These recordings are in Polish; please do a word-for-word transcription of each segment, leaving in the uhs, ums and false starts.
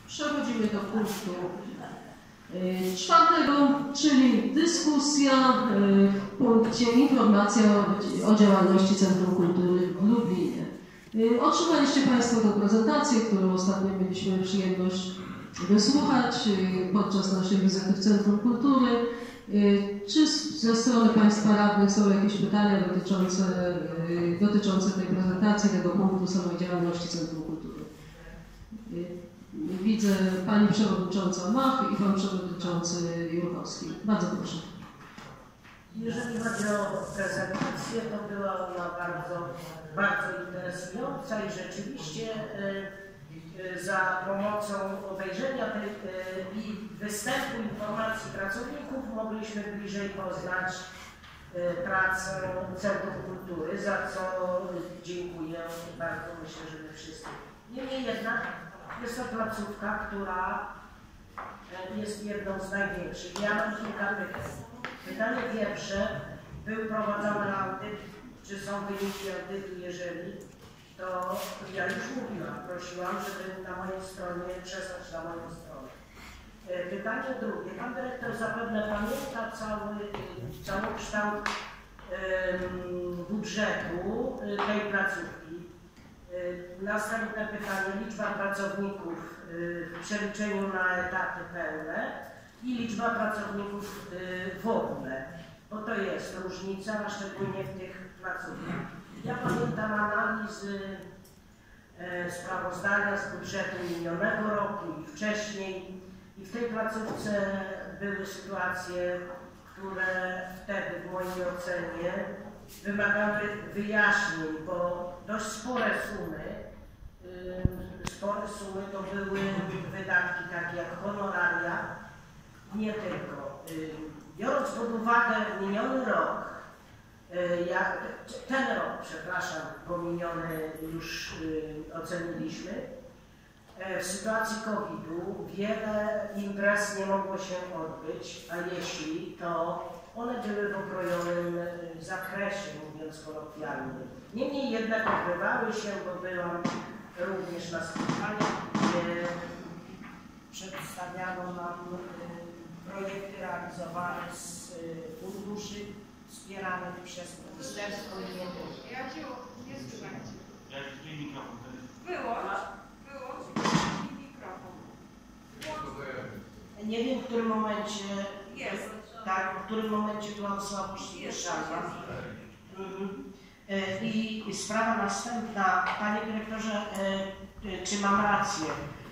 Przechodzimy do punktu czwartego, czyli dyskusja w punkcie informacja o, o działalności Centrum Kultury w Lublinie. Otrzymaliście Państwo tę prezentację, którą ostatnio mieliśmy przyjemność wysłuchać podczas naszej wizyty w Centrum Kultury. Czy ze strony Państwa radnych są jakieś pytania dotyczące, dotyczące tej prezentacji, tego punktu samej działalności Centrum Kultury? Widzę Pani Przewodnicząca Mach i Pan Przewodniczący Jurkowski. Bardzo proszę. Jeżeli chodzi o prezentację, to była ona bardzo, bardzo interesująca i rzeczywiście za pomocą obejrzenia tej i występu informacji pracowników mogliśmy bliżej poznać pracę Centrum Kultury, za co dziękuję bardzo, myślę, że my wszyscy. Niemniej jednak jest to placówka, która jest jedną z największych. Ja mam kilka pytań. Pytanie pierwsze, był prowadzony audyt, czy są wyniki audytu? Jeżeli, to ja już mówiłam, prosiłam, żeby na mojej stronie przesłać na moją stronę. Pytanie drugie, pan dyrektor zapewne pamięta cały, cały kształt um, budżetu tej placówki. Następne pytanie, liczba pracowników w przeliczeniu na etaty pełne i liczba pracowników w ogóle, bo to jest różnica, szczególnie w tych placówkach. Ja pamiętam analizy e, sprawozdania z budżetu minionego roku i wcześniej i w tej placówce były sytuacje, które wtedy w mojej ocenie wymagały wyjaśnień, bo dość spore sumy, yy, spore sumy to były wydatki takie jak honoraria, nie tylko. Yy, biorąc pod uwagę miniony rok, yy, jak, ten rok, przepraszam, bo miniony już yy, oceniliśmy, yy, w sytuacji kowida wiele imprez nie mogło się odbyć, a jeśli, to one były w okrojonym zakresie, mówiąc kolokwialnie. Niemniej jednak odbywały się, bo byłam również na spotkaniach, gdzie przedstawiano nam projekty realizowane z funduszy wspieranych przez ministerstwo i nie tylko. Ja Cię nie słuchajcie. Jak twój mikrofon? Wyłącz, wyłącz mikrofon. Nie wiem, w którym momencie Jest. tak, w którym momencie byłam słabość słyszalna. I sprawa następna, Panie Dyrektorze, czy mam rację?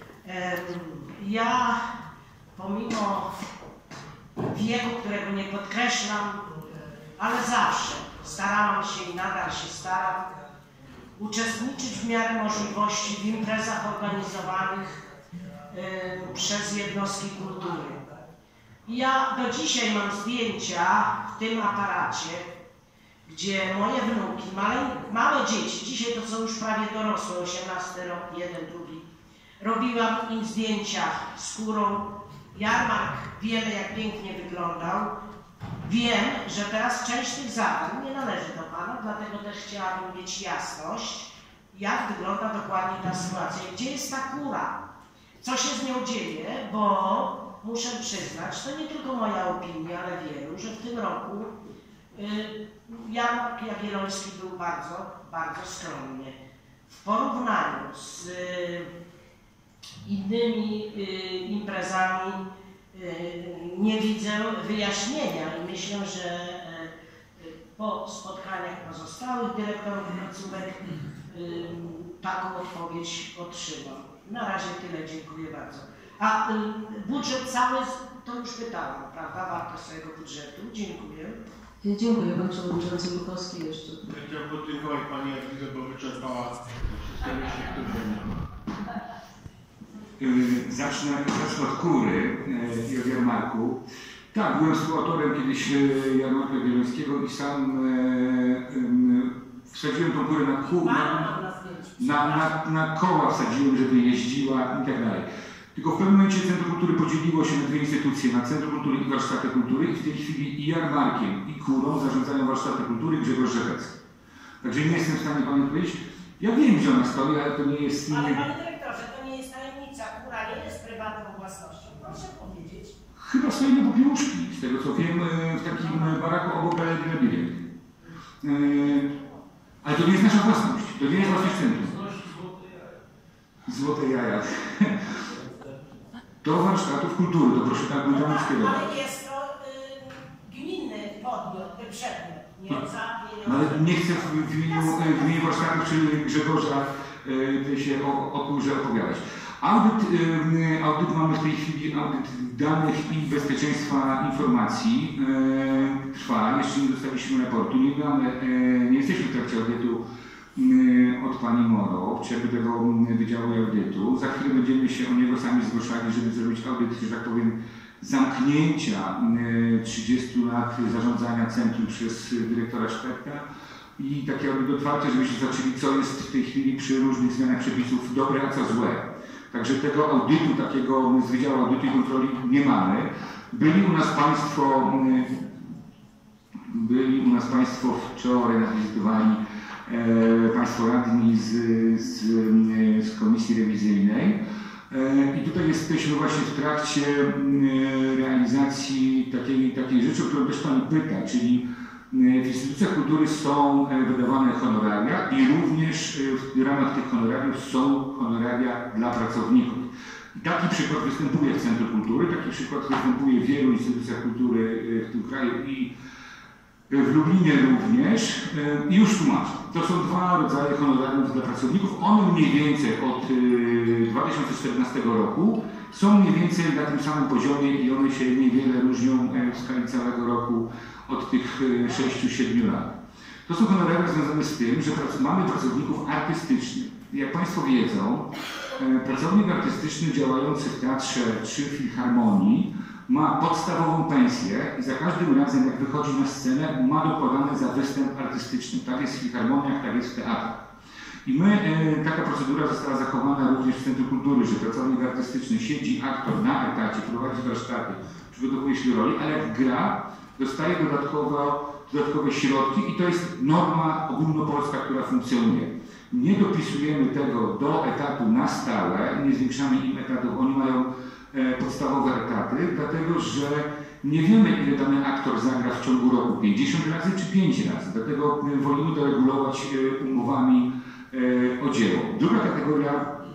Ja pomimo wieku, którego nie podkreślam, ale zawsze starałam się i nadal się staram uczestniczyć w miarę możliwości w imprezach organizowanych przez jednostki kultury. Ja do dzisiaj mam zdjęcia w tym aparacie, gdzie moje wnuki, małe, małe dzieci, dzisiaj to są już prawie dorosłe, osiemnasty rok, jeden, drugi, robiłam im zdjęcia skórą. Jarmark, wiele jak pięknie wyglądał. Wiem, że teraz część tych zadań nie należy do Pana, dlatego też chciałabym mieć jasność, jak wygląda dokładnie ta sytuacja. Gdzie jest ta kura? Co się z nią dzieje? Bo muszę przyznać, to nie tylko moja opinia, ale wielu, że w tym roku y, Jarmark Jagielloński był bardzo, bardzo skromnie. W porównaniu z y, innymi y, imprezami y, nie widzę wyjaśnienia i myślę, że y, po spotkaniach pozostałych dyrektorów placówek y, taką odpowiedź otrzymam. Na razie tyle, dziękuję bardzo. A y, budżet cały, to już pytałam, prawda, wartość swojego budżetu. Dziękuję. Dziękuję Pan Przewodniczący Jurkowski jeszcze. Chciałbym podziękować Pani Jadwidze, bo wyczerpała wszystkie myśli, które miałam. Zacznę, zacznę od kury i od jarmarku. Tak, byłem współautorem kiedyś jarmarka jagiellońskiego i sam wsadziłem tą kurę na, kół, na, na, na, na koła wsadziłem, żeby jeździła i tak dalej. Tylko w pewnym momencie Centrum Kultury podzieliło się na dwie instytucje, na Centrum Kultury i Warsztaty Kultury i w tej chwili i jarmarkiem, i kurą zarządzają Warsztaty Kultury Grzegorz Rzepecki. Także nie jestem w stanie Panu powiedzieć. Ja wiem, gdzie ona stoi, ale to nie jest... Ale Panie Dyrektorze, to nie nie jest tajemnica, która nie jest prywatną własnością. Proszę powiedzieć. Chyba stoi na popiełuszki, z tego co wiem, w takim baraku obok Galerii Lebiedek. Ale to nie jest nasza własność, to nie jest własność centrum. Złote jaja. Do warsztatów kultury, to proszę tak by tam skierować. Ale jest to y, gminny podmiot, y, przedmiot, nie za pieniądze. Ale nie chcę w, w, imieniu, w imieniu warsztatów czy Grzegorza y, się o, o kurze opowiadać. Audyt, y, audyt mamy w tej chwili, audyt danych i bezpieczeństwa informacji y, trwa, jeszcze nie dostaliśmy raportu, nie, mamy, y, nie jesteśmy w trakcie audytu od pani Moro, w czerwcu tego Wydziału Audytu. Za chwilę będziemy się o niego sami zgłaszali, żeby zrobić audyt, że tak powiem, zamknięcia trzydziestu lat zarządzania centrum przez dyrektora Szpekta i takie audyt otwarte, żebyśmy zobaczyli, co jest w tej chwili przy różnych zmianach przepisów dobre, a co złe. Także tego audytu, takiego z Wydziału Audytu i Kontroli nie mamy. Byli u nas państwo, byli u nas państwo wczoraj nas wizytowali E, Państwo radni z, z, z Komisji Rewizyjnej e, i tutaj jesteśmy właśnie w trakcie e, realizacji takiej, takiej rzeczy, o którą też Pani pyta, czyli e, w instytucjach kultury są e, wydawane honoraria i również e, w ramach tych honorariów są honoraria dla pracowników. I taki przykład występuje w Centrum Kultury, taki przykład występuje w wielu instytucjach kultury e, w tym kraju i w Lublinie również i już tłumaczę. To są dwa rodzaje honorariów dla pracowników. One mniej więcej od dwa tysiące czternastego roku są mniej więcej na tym samym poziomie i one się niewiele różnią w skali całego roku od tych sześciu siedmiu lat. To są honoraria związane z tym, że mamy pracowników artystycznych. Jak Państwo wiedzą, pracownik artystyczny działający w teatrze czy w filharmonii ma podstawową pensję i za każdym razem, jak wychodzi na scenę, ma dokładane za występ artystyczny. Tak jest w filharmoniach, tak jest w teatrach. I my, e, taka procedura została zachowana również w Centrum Kultury, że pracownik artystyczny siedzi, aktor na etacie, prowadzi warsztaty, przygotowuje się do roli, ale jak gra, dostaje dodatkowo, dodatkowe środki i to jest norma ogólnopolska, która funkcjonuje. Nie dopisujemy tego do etatu na stałe, nie zwiększamy im etatów, oni mają podstawowe etaty, dlatego że nie wiemy, ile dany aktor zagra w ciągu roku, pięćdziesiąt razy czy pięć razy, dlatego wolimy doregulować umowami o dzieło. Druga kategoria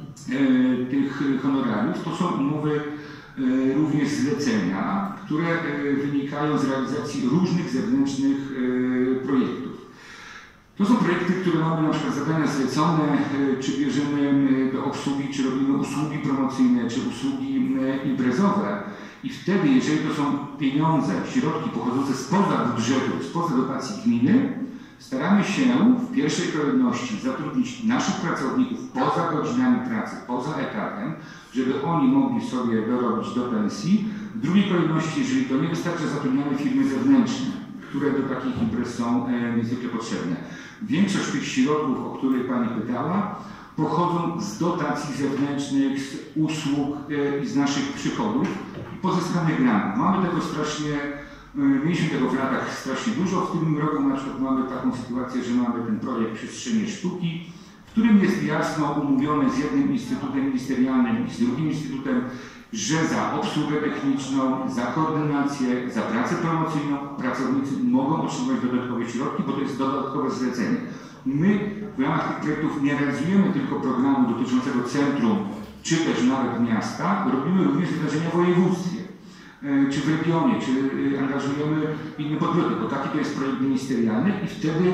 tych honorariów to są umowy również zlecenia, które wynikają z realizacji różnych zewnętrznych projektów. To są projekty, które mamy na przykład zadania zlecone, czy bierzemy do obsługi, czy robimy usługi promocyjne, czy usługi imprezowe. I wtedy, jeżeli to są pieniądze, środki pochodzące spoza budżetu, spoza dotacji gminy, staramy się w pierwszej kolejności zatrudnić naszych pracowników poza godzinami pracy, poza etatem, żeby oni mogli sobie dorobić do pensji. W drugiej kolejności, jeżeli to nie wystarczy, zatrudniamy firmy zewnętrzne, które do takich imprez są e, niezwykle potrzebne. Większość tych środków, o których Pani pytała, pochodzą z dotacji zewnętrznych, z usług e, i z naszych przychodów i pozyskanych grantów. Mamy tego strasznie, e, mieliśmy tego w latach strasznie dużo. W tym roku na przykład mamy taką sytuację, że mamy ten projekt Przestrzenie Sztuki, w którym jest jasno umówione z jednym instytutem ministerialnym i z drugim instytutem, że za obsługę techniczną, za koordynację, za pracę promocyjną pracownicy mogą otrzymać dodatkowe środki, bo to jest dodatkowe zlecenie. My w ramach tych projektów nie realizujemy tylko programu dotyczącego centrum, czy też nawet miasta, robimy również wydarzenia w województwie, czy w regionie, czy angażujemy inne podmioty, bo taki to jest projekt ministerialny i wtedy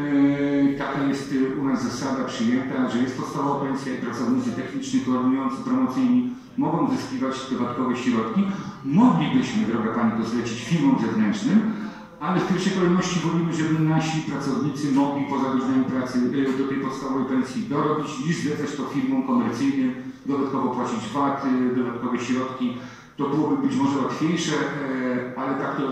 e, taka jest u nas zasada przyjęta, że jest podstawowa pensja i pracownicy techniczni, koordynujący, promocyjni mogą zyskiwać dodatkowe środki. Moglibyśmy, droga Pani, to zlecić firmom zewnętrznym, ale w pierwszej kolejności wolimy, żeby nasi pracownicy mogli poza godzinami pracy do tej podstawowej pensji dorobić, niż zlecać to firmom komercyjnym, dodatkowo płacić V A T, dodatkowe środki. To byłoby być może łatwiejsze, ale tak to,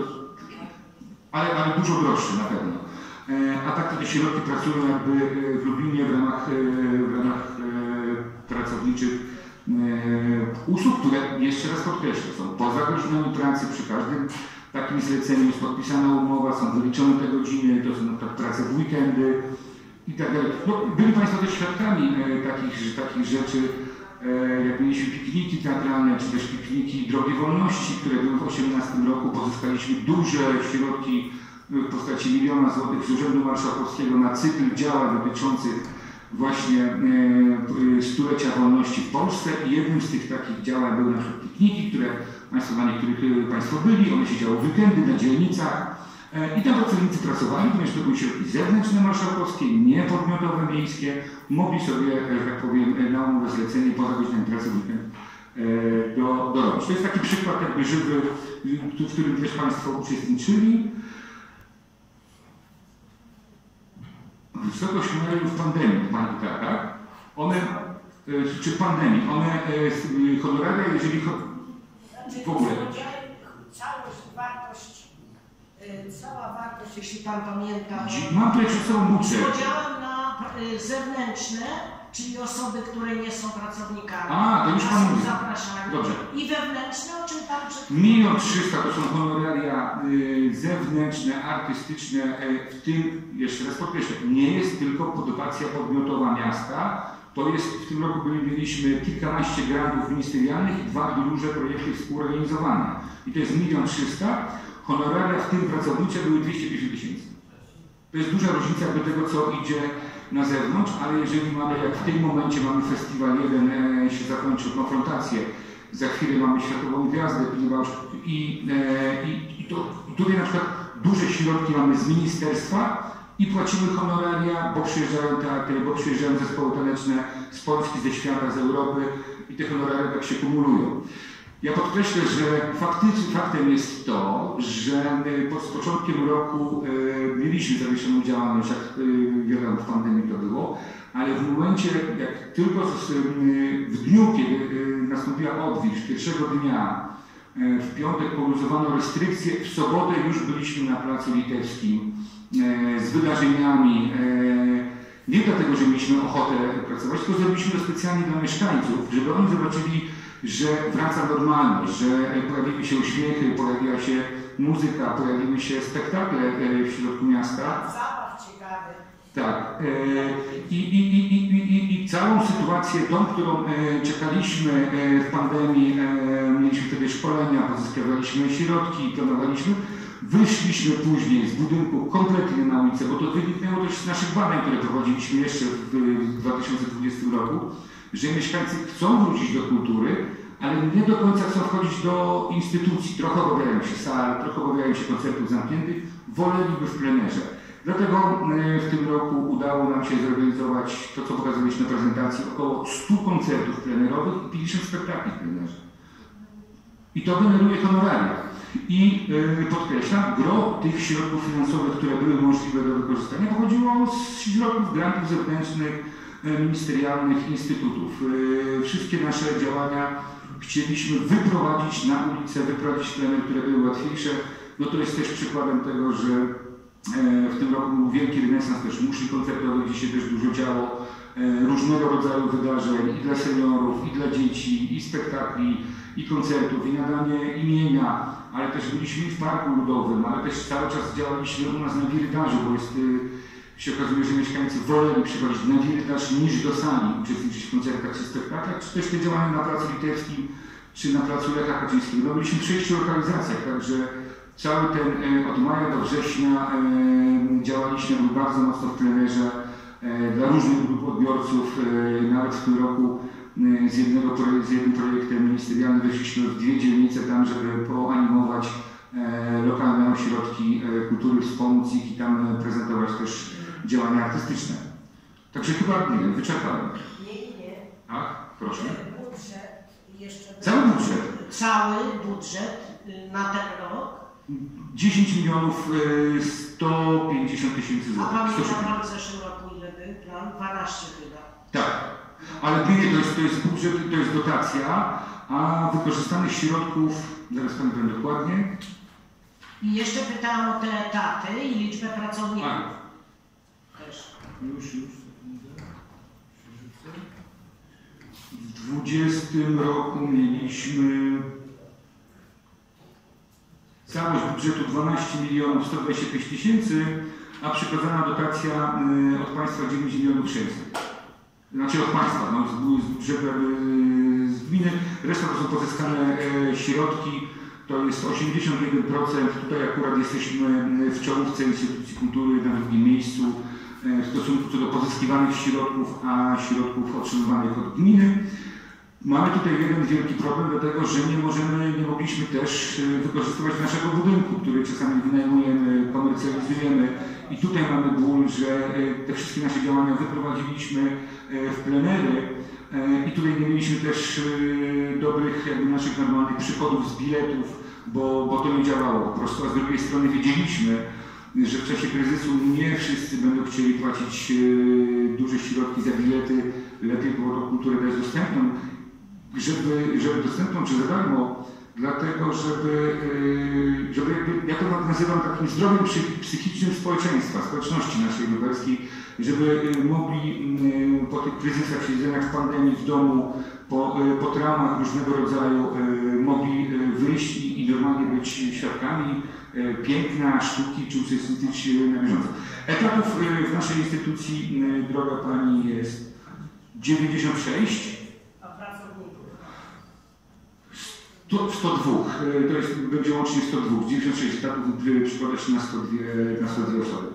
ale, ale dużo droższe na pewno. A tak to te środki pracują jakby w Lublinie w ramach, w ramach pracowniczych usług, które jeszcze raz podkreślę, są poza godzinami pracy. Przy każdym takim zleceniu jest podpisana umowa, są wyliczone te godziny, to są na przykład prace w weekendy i tak dalej. No, byli Państwo też świadkami takich, takich rzeczy jak mieliśmy pikniki teatralne, czy też pikniki Drogi Wolności, które były w osiemnastym roku, pozyskaliśmy duże środki w postaci miliona złotych z Urzędu Marszałkowskiego na cykl działań dotyczących właśnie stulecia wolności w Polsce i jednym z tych takich działań były na przykład pikniki, które Państwo, na niektórych Państwo byli, one się działy w weekendy na dzielnicach i tam pracownicy pracowali, ponieważ to były środki zewnętrzne marszałkowskie, nie podmiotowe miejskie, mogli sobie, że tak powiem, na umowę zlecenie poza godzinami pracy w weekend do, dorobić. To jest taki przykład jakby żywy, w którym też Państwo uczestniczyli. Wysokość honorariów w pandemii, Pani pyta, tak? One, czy w pandemii, one, honoraria, jeżeli w ogóle. Całość, wartość, cała wartość, jeśli Pan pamięta. Mam tutaj przed sobą budżet. Z podziałem na zewnętrzne, czyli osoby, które nie są pracownikami. A, to już a Pan są mówi. zapraszani. Dobrze. I wewnętrzne, o czym Pan przed Milion trzysta to są honoraria y, zewnętrzne, artystyczne, y, w tym, jeszcze raz podkreślę, nie jest tylko poddotacja podmiotowa miasta, to jest, w tym roku byli, mieliśmy kilkanaście grantów ministerialnych i dwa duże projekty współorganizowane. I to jest milion trzysta, honoraria w tym pracownicze były dwieście pięćdziesiąt tysięcy. To jest duża różnica do tego, co idzie na zewnątrz, ale jeżeli mamy, jak w tym momencie mamy festiwal jeden, e, się zakończył konfrontację, za chwilę mamy Światową Gwiazdę i, e, i, i to, tutaj na przykład duże środki mamy z ministerstwa i płacimy honoraria, bo przyjeżdżają teatry, bo przyjeżdżają zespoły taneczne z Polski, ze świata, z Europy i te honoraria tak się kumulują. Ja podkreślę, że faktycznie faktem jest to, że z początkiem roku e, mieliśmy zawieszoną działalność, jak e, wiadomo w pandemii to było, ale w momencie, jak tylko z, e, w dniu, kiedy e, nastąpiła odwilż, pierwszego dnia, e, w piątek poluzowano restrykcje, w sobotę już byliśmy na Placu Litewskim e, z wydarzeniami. E, nie dlatego, że mieliśmy ochotę pracować, tylko zrobiliśmy to specjalnie dla mieszkańców, żeby oni zobaczyli, że wraca normalność, że pojawiły się uśmiechy, pojawiła się muzyka, pojawiły się spektakle w środku miasta. Zabaw ciekawy. Tak. I, i, i, i, i, i całą sytuację, tą, którą czekaliśmy w pandemii, mieliśmy wtedy szkolenia, pozyskiwaliśmy środki, planowaliśmy. Wyszliśmy później z budynku kompletnie na ulicę, bo to wyniknęło też z naszych badań, które prowadziliśmy jeszcze w dwa tysiące dwudziestym roku, że mieszkańcy chcą wrócić do kultury, ale nie do końca chcą wchodzić do instytucji. Trochę obawiają się sal, trochę obawiają się koncertów zamkniętych, woleliby w plenerze. Dlatego w tym roku udało nam się zorganizować to, co pokazaliśmy na prezentacji, około stu koncertów plenerowych i pięćdziesiąt spektakli w plenerze. I to generuje honoraria. I yy, podkreślam, gro tych środków finansowych, które były możliwe do wykorzystania, pochodziło z środków grantów zewnętrznych, yy, ministerialnych, instytutów. Yy, wszystkie nasze działania chcieliśmy wyprowadzić na ulicę, wyprowadzić pleny, które były łatwiejsze. No to jest też przykładem tego, że yy, w tym roku był wielki renesans też muszli koncertowych, gdzie się też dużo działo, yy, różnego rodzaju wydarzeń i dla seniorów, i dla dzieci, i spektakli, i koncertów, i nadanie imienia, ale też byliśmy w Parku Ludowym, ale też cały czas działaliśmy u nas na wirydarzu, bo jest, y, się okazuje, że mieszkańcy woleli przychodzić na wirydarz niż do sali, uczestniczyć w koncertach czy spektaklach, czy też te działania na Placu Litewskim, czy na Placu Lecha Kaczyńskiego. No, byliśmy w sześciu lokalizacjach, także cały ten y, od maja do września y, działaliśmy bardzo mocno w plenerze y, dla różnych grup odbiorców, y, nawet w tym roku Z, jednego, z jednym projektem ministerialnym weszliśmy w dwie dzielnice tam, żeby poanimować e, lokalne ośrodki e, kultury, wspomóc ich i tam prezentować też działania artystyczne. Także chyba, nie wiem, wyczerpałem. Nie, nie. Tak? Proszę. Budżet jeszcze... Cały budżet? Cały budżet na ten rok. dziesięć milionów sto pięćdziesiąt tysięcy A złotych. pamiętam Pan w zeszłym roku ile był plan? dwanaście chyba. Tak. Ale nie, to jest, to jest budżet, to jest dotacja, a wykorzystanych środków, zaraz Pani powiem dokładnie. I jeszcze pytałam o te etaty i liczbę pracowników. A. Też. Już, już. W dwudziestym roku mieliśmy całość budżetu dwanaście milionów sto dwadzieścia pięć tysięcy, a przekazana dotacja od Państwa dziewięć milionów sześćset. Znaczy od Państwa, no, z, z budżetu gminy, reszta to są pozyskane e, środki, to jest osiemdziesiąt jeden procent, tutaj akurat jesteśmy w czołówce instytucji kultury na drugim miejscu e, w stosunku co do pozyskiwanych środków, a środków otrzymywanych od gminy. Mamy tutaj jeden wielki problem, dlatego że nie możemy, nie mogliśmy też wykorzystywać naszego budynku, który czasami wynajmujemy, komercjalizujemy i tutaj mamy ból, że te wszystkie nasze działania wyprowadziliśmy w plenery i tutaj nie mieliśmy też dobrych jakby naszych normalnych przychodów z biletów, bo, bo to nie działało po prostu, a z drugiej strony wiedzieliśmy, że w czasie kryzysu nie wszyscy będą chcieli płacić duże środki za bilety, lepiej było tą kulturę dać dostępną. Żeby, żeby dostępną czy za darmo, dlatego żeby, żeby jakby, ja to nazywam takim zdrowiem psychicznym społeczeństwa, społeczności naszej lubelskiej, żeby mogli po tych kryzysach, siedzeniach w pandemii w domu, po, po traumach różnego rodzaju, mogli wyjść i, i normalnie być świadkami piękna, sztuki, czy uczestniczyć na bieżąco. Etatów w naszej instytucji, droga Pani, jest dziewięćdziesiąt sześć. To sto dwa, to jest, będzie łącznie sto dwa, dziewięćdziesiąt sześć etatów przykłada się na sto dwa, na sto dwie osoby.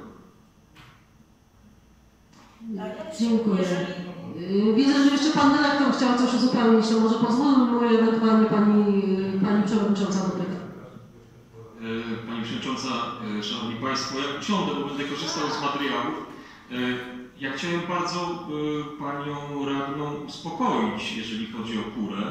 Dziękuję. Widzę, że jeszcze Pan Dyrektor chciał coś uzupełnić, to może pozwólmy ewentualnie Pani, Pani Przewodnicząca do tego. Pani Przewodnicząca, Szanowni Państwo, ja usiądę, bo będę korzystał z materiałów. Ja chciałem bardzo Panią Radną uspokoić, jeżeli chodzi o kurę.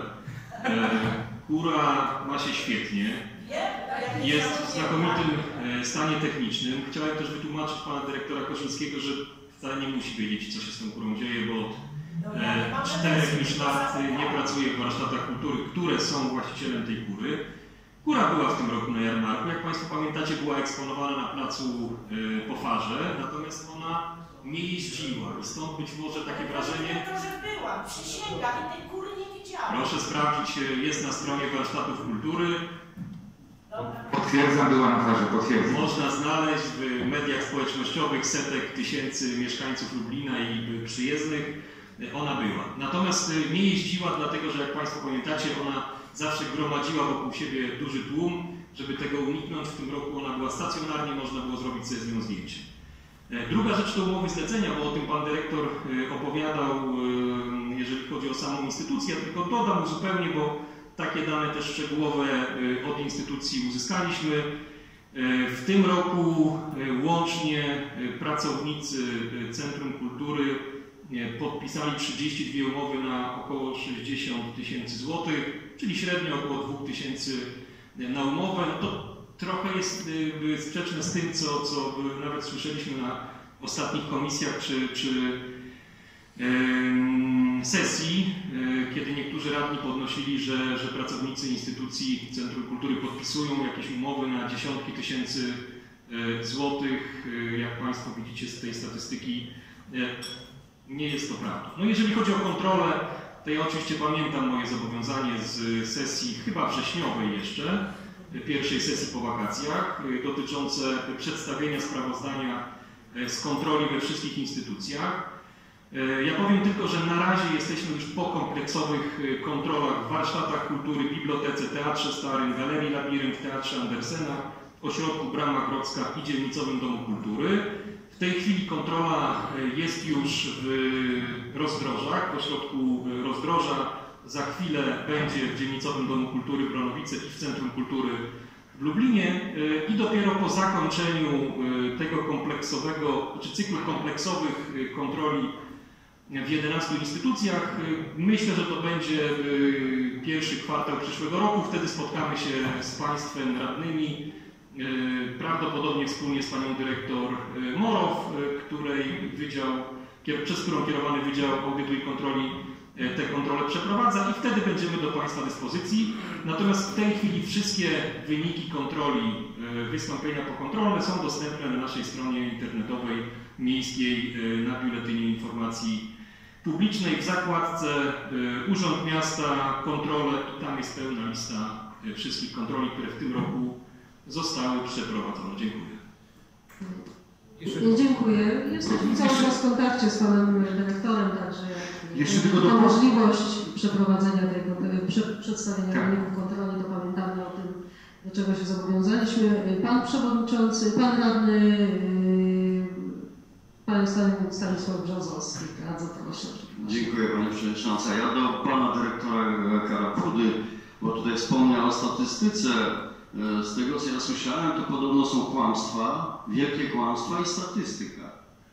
Kura ma się świetnie, jest w znakomitym stanie technicznym. Chciałem też wytłumaczyć Pana Dyrektora Koszyńskiego, że wcale nie musi wiedzieć, co się z tą kurą dzieje, bo od czterech już lat nie pracuje w warsztatach kultury, które są właścicielem tej kury. Kura była w tym roku na jarmarku, jak Państwo pamiętacie, była eksponowana na placu po farze, natomiast ona nie jeździła i stąd być może takie wrażenie... To, że byłam, przysięgam i tej kury nie widziałam. Proszę sprawdzić, jest na stronie warsztatów kultury. Potwierdzam, była na farze, potwierdzam. Można znaleźć w mediach społecznościowych setek tysięcy mieszkańców Lublina i przyjezdnych. Ona była. Natomiast nie jeździła, dlatego że jak Państwo pamiętacie, ona zawsze gromadziła wokół siebie duży tłum. Żeby tego uniknąć, w tym roku ona była stacjonarnie, można było zrobić sobie z nią zdjęcie. Druga rzecz to umowy zlecenia, bo o tym Pan Dyrektor opowiadał, jeżeli chodzi o samą instytucję, ja tylko dodam zupełnie, bo takie dane też szczegółowe od instytucji uzyskaliśmy. W tym roku łącznie pracownicy Centrum Kultury podpisali trzydzieści dwie umowy na około sześćdziesiąt tysięcy złotych, czyli średnio około dwa tysiące na umowę. No to trochę jest sprzeczne z tym, co, co nawet słyszeliśmy na ostatnich komisjach czy, czy yy, sesji, yy, kiedy niektórzy radni podnosili, że, że pracownicy instytucji Centrum Kultury podpisują jakieś umowy na dziesiątki tysięcy yy, złotych. Yy, jak Państwo widzicie z tej statystyki, yy, nie jest to prawda. No jeżeli chodzi o kontrolę, to ja oczywiście pamiętam moje zobowiązanie z sesji chyba wrześniowej jeszcze, pierwszej sesji po wakacjach, dotyczące przedstawienia sprawozdania z kontroli we wszystkich instytucjach. Ja powiem tylko, że na razie jesteśmy już po kompleksowych kontrolach w warsztatach kultury, bibliotece, teatrze Starym, Galerii Labirynt, Teatrze Andersena, Ośrodku Brama Grodzka i Dzielnicowym Domu Kultury. W tej chwili kontrola jest już w Rozdrożach, w ośrodku Rozdroża. Za chwilę będzie w Dzielnicowym Domu Kultury Bronowice i w Centrum Kultury w Lublinie i dopiero po zakończeniu tego kompleksowego, czy cyklu kompleksowych kontroli w jedenastu instytucjach, myślę, że to będzie pierwszy kwartał przyszłego roku. Wtedy spotkamy się z Państwem radnymi, prawdopodobnie wspólnie z Panią Dyrektor Morow, której wydział, przez którą kierowany Wydział Audytu i Kontroli te kontrole przeprowadza i wtedy będziemy do Państwa dyspozycji. Natomiast w tej chwili wszystkie wyniki kontroli, wystąpienia pokontrolne są dostępne na naszej stronie internetowej miejskiej na Biuletynie Informacji Publicznej w zakładce Urząd Miasta, kontrole i tam jest pełna lista wszystkich kontroli, które w tym roku zostały przeprowadzone. Dziękuję. Dziękuję. Jesteśmy cały czas w kontakcie z Panem Dyrektorem, także Jeszcze tylko ta do... możliwość przeprowadzenia tej kont- prze, przedstawienia Tak. wyników kontroli, to pamiętamy o tym, do czego się zobowiązaliśmy. Pan Przewodniczący, Pan Radny, yy, Panie Stanisław Brzozowski, bardzo proszę. Dziękuję Pani Przewodnicząca. Ja do Pana Dyrektora Karapudy, bo tutaj wspomniał o statystyce. Z tego co ja słyszałem, to podobno są kłamstwa, wielkie kłamstwa i statystyka.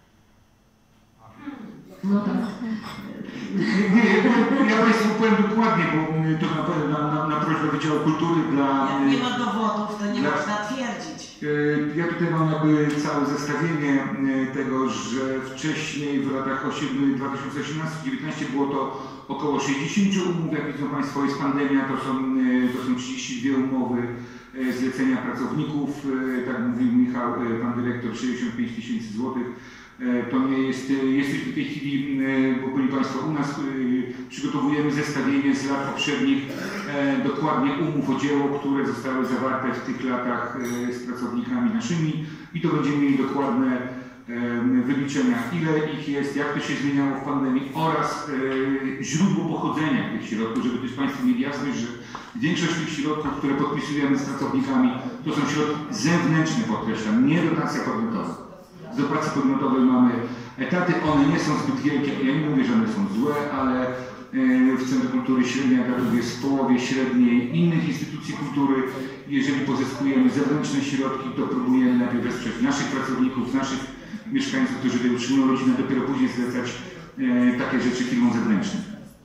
No tak. Nie, nie, ja Państwu powiem dokładnie, bo to na, na, na, na prośbę Wydziału Kultury dla... Jak nie ma dowodów, to nie dla, można twierdzić. Ja tutaj mam jakby całe zestawienie tego, że wcześniej w latach dwa tysiące osiemnastym do dziewiętnastego było to około sześćdziesięciu umów, jak widzą Państwo, jest pandemia, to są, to są trzydzieści dwie umowy zlecenia pracowników, tak mówił Michał, Pan Dyrektor, sześćdziesiąt pięć tysięcy złotych. To nie jest, jesteśmy w tej chwili, bo byli Państwo u nas, przygotowujemy zestawienie z lat poprzednich, dokładnie umów o dzieło, które zostały zawarte w tych latach z pracownikami naszymi i to będziemy mieli dokładne wyliczenia, ile ich jest, jak to się zmieniało w pandemii oraz źródło pochodzenia tych środków, żeby też Państwo mieli jasność, że większość tych środków, które podpisujemy z pracownikami, to są środki zewnętrzne, podkreślam, nie dotacja podmiotowa. Do pracy podmiotowej mamy etaty, one nie są zbyt wielkie, ja nie mówię, że one są złe, ale w Centrum Kultury średnia etatów jest w połowie średniej innych instytucji kultury. Jeżeli pozyskujemy zewnętrzne środki, to próbujemy najpierw wesprzeć naszych pracowników, naszych mieszkańców, którzy tutaj utrzymują rodzinę, dopiero później zlecać takie rzeczy firmom zewnętrznym.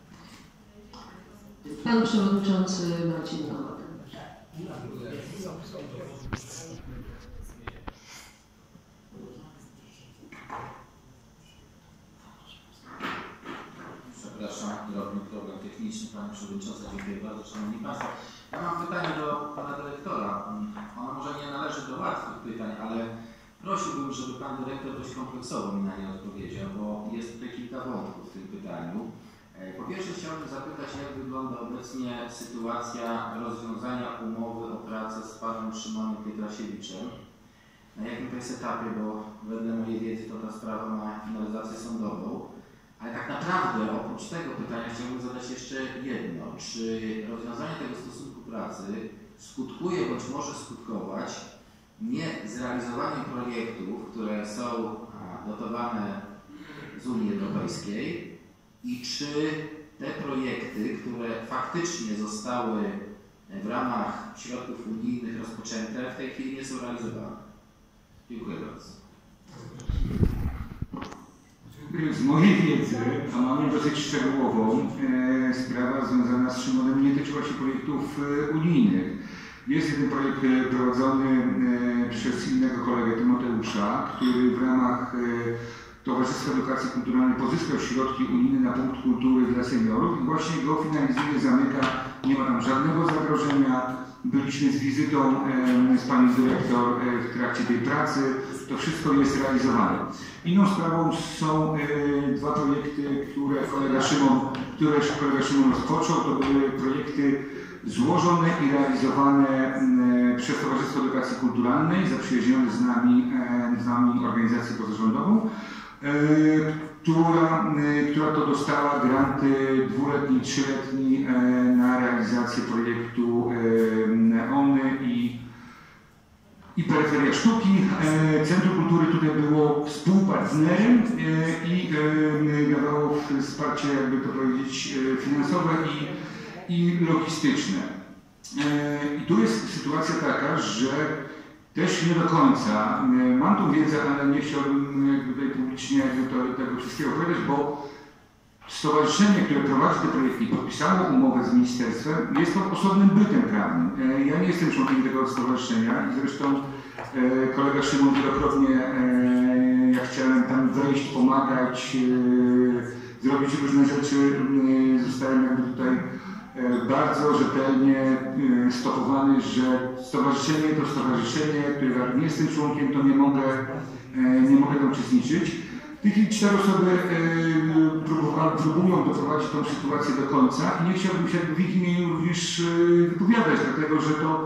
Pan Przewodniczący Marcin Nowak. Przepraszam, drobny problem techniczny. Pani Przewodnicząca, dziękuję bardzo. Szanowni Państwo, ja mam pytanie do Pana Dyrektora. Ona może nie należy do łatwych pytań, ale prosiłbym, żeby Pan Dyrektor dość kompleksowo mi na nie odpowiedział, bo jest tutaj kilka wątków w tym pytaniu. Po pierwsze chciałbym zapytać, jak wygląda obecnie sytuacja rozwiązania umowy o pracę z Panem Szymonem Pietrasiewiczem. Na jakim to jest etapie, bo wedle mojej wiedzy to ta sprawa ma finalizację sądową. Ale tak naprawdę oprócz tego pytania chciałbym zadać jeszcze jedno. Czy rozwiązanie tego stosunku pracy skutkuje bądź może skutkować nie zrealizowaniem projektów, które są dotowane z Unii Europejskiej i czy te projekty, które faktycznie zostały w ramach środków unijnych rozpoczęte, w tej chwili nie są realizowane? Dziękuję bardzo. Z mojej wiedzy, a mamy dosyć szczegółową, e, sprawa związana z Szymonem nie tyczyła się projektów e, unijnych. Jest jeden projekt e, prowadzony e, przez innego kolegę Tymoteusza, który w ramach e, Towarzystwa Edukacji Kulturalnej pozyskał środki unijne na punkt kultury dla seniorów i właśnie go finalizuje, zamyka, nie ma tam żadnego zagrożenia. Byliśmy z wizytą e, z Pani Dyrektor e, w trakcie tej pracy, to wszystko jest realizowane. Inną sprawą są e, dwa projekty, które kolega Szymon, które kolega Szymon rozpoczął. To były projekty złożone i realizowane e, przez Towarzystwo Edukacji Kulturalnej, zaprzyjaźnione z nami, e, z nami organizację pozarządową, e, która, e, która to dostała granty dwuletni, trzyletni e, na realizację projektu e, O N Y i i Peryferia Sztuki. Centrum Kultury tutaj było współpartnerem i dawało wsparcie, jakby to powiedzieć, finansowe i, i logistyczne. I tu jest sytuacja taka, że też nie do końca, mam tą wiedzę, ale nie chciałbym jakby tutaj publicznie jakby to, tego wszystkiego powiedzieć, bo stowarzyszenie, które prowadzi te projekty i podpisało umowę z ministerstwem, jest pod osobnym bytem prawnym. Ja nie jestem członkiem tego stowarzyszenia i zresztą kolega Szymon wielokrotnie, ja chciałem tam wejść, pomagać, zrobić różne rzeczy. Zostałem jakby tutaj bardzo rzetelnie stopowany, że stowarzyszenie to stowarzyszenie, którego jak nie jestem członkiem, to nie mogę, nie mogę tam uczestniczyć. W tej chwili cztery osoby e, próbują doprowadzić tą sytuację do końca i nie chciałbym się w ich imieniu również e, wypowiadać, dlatego że to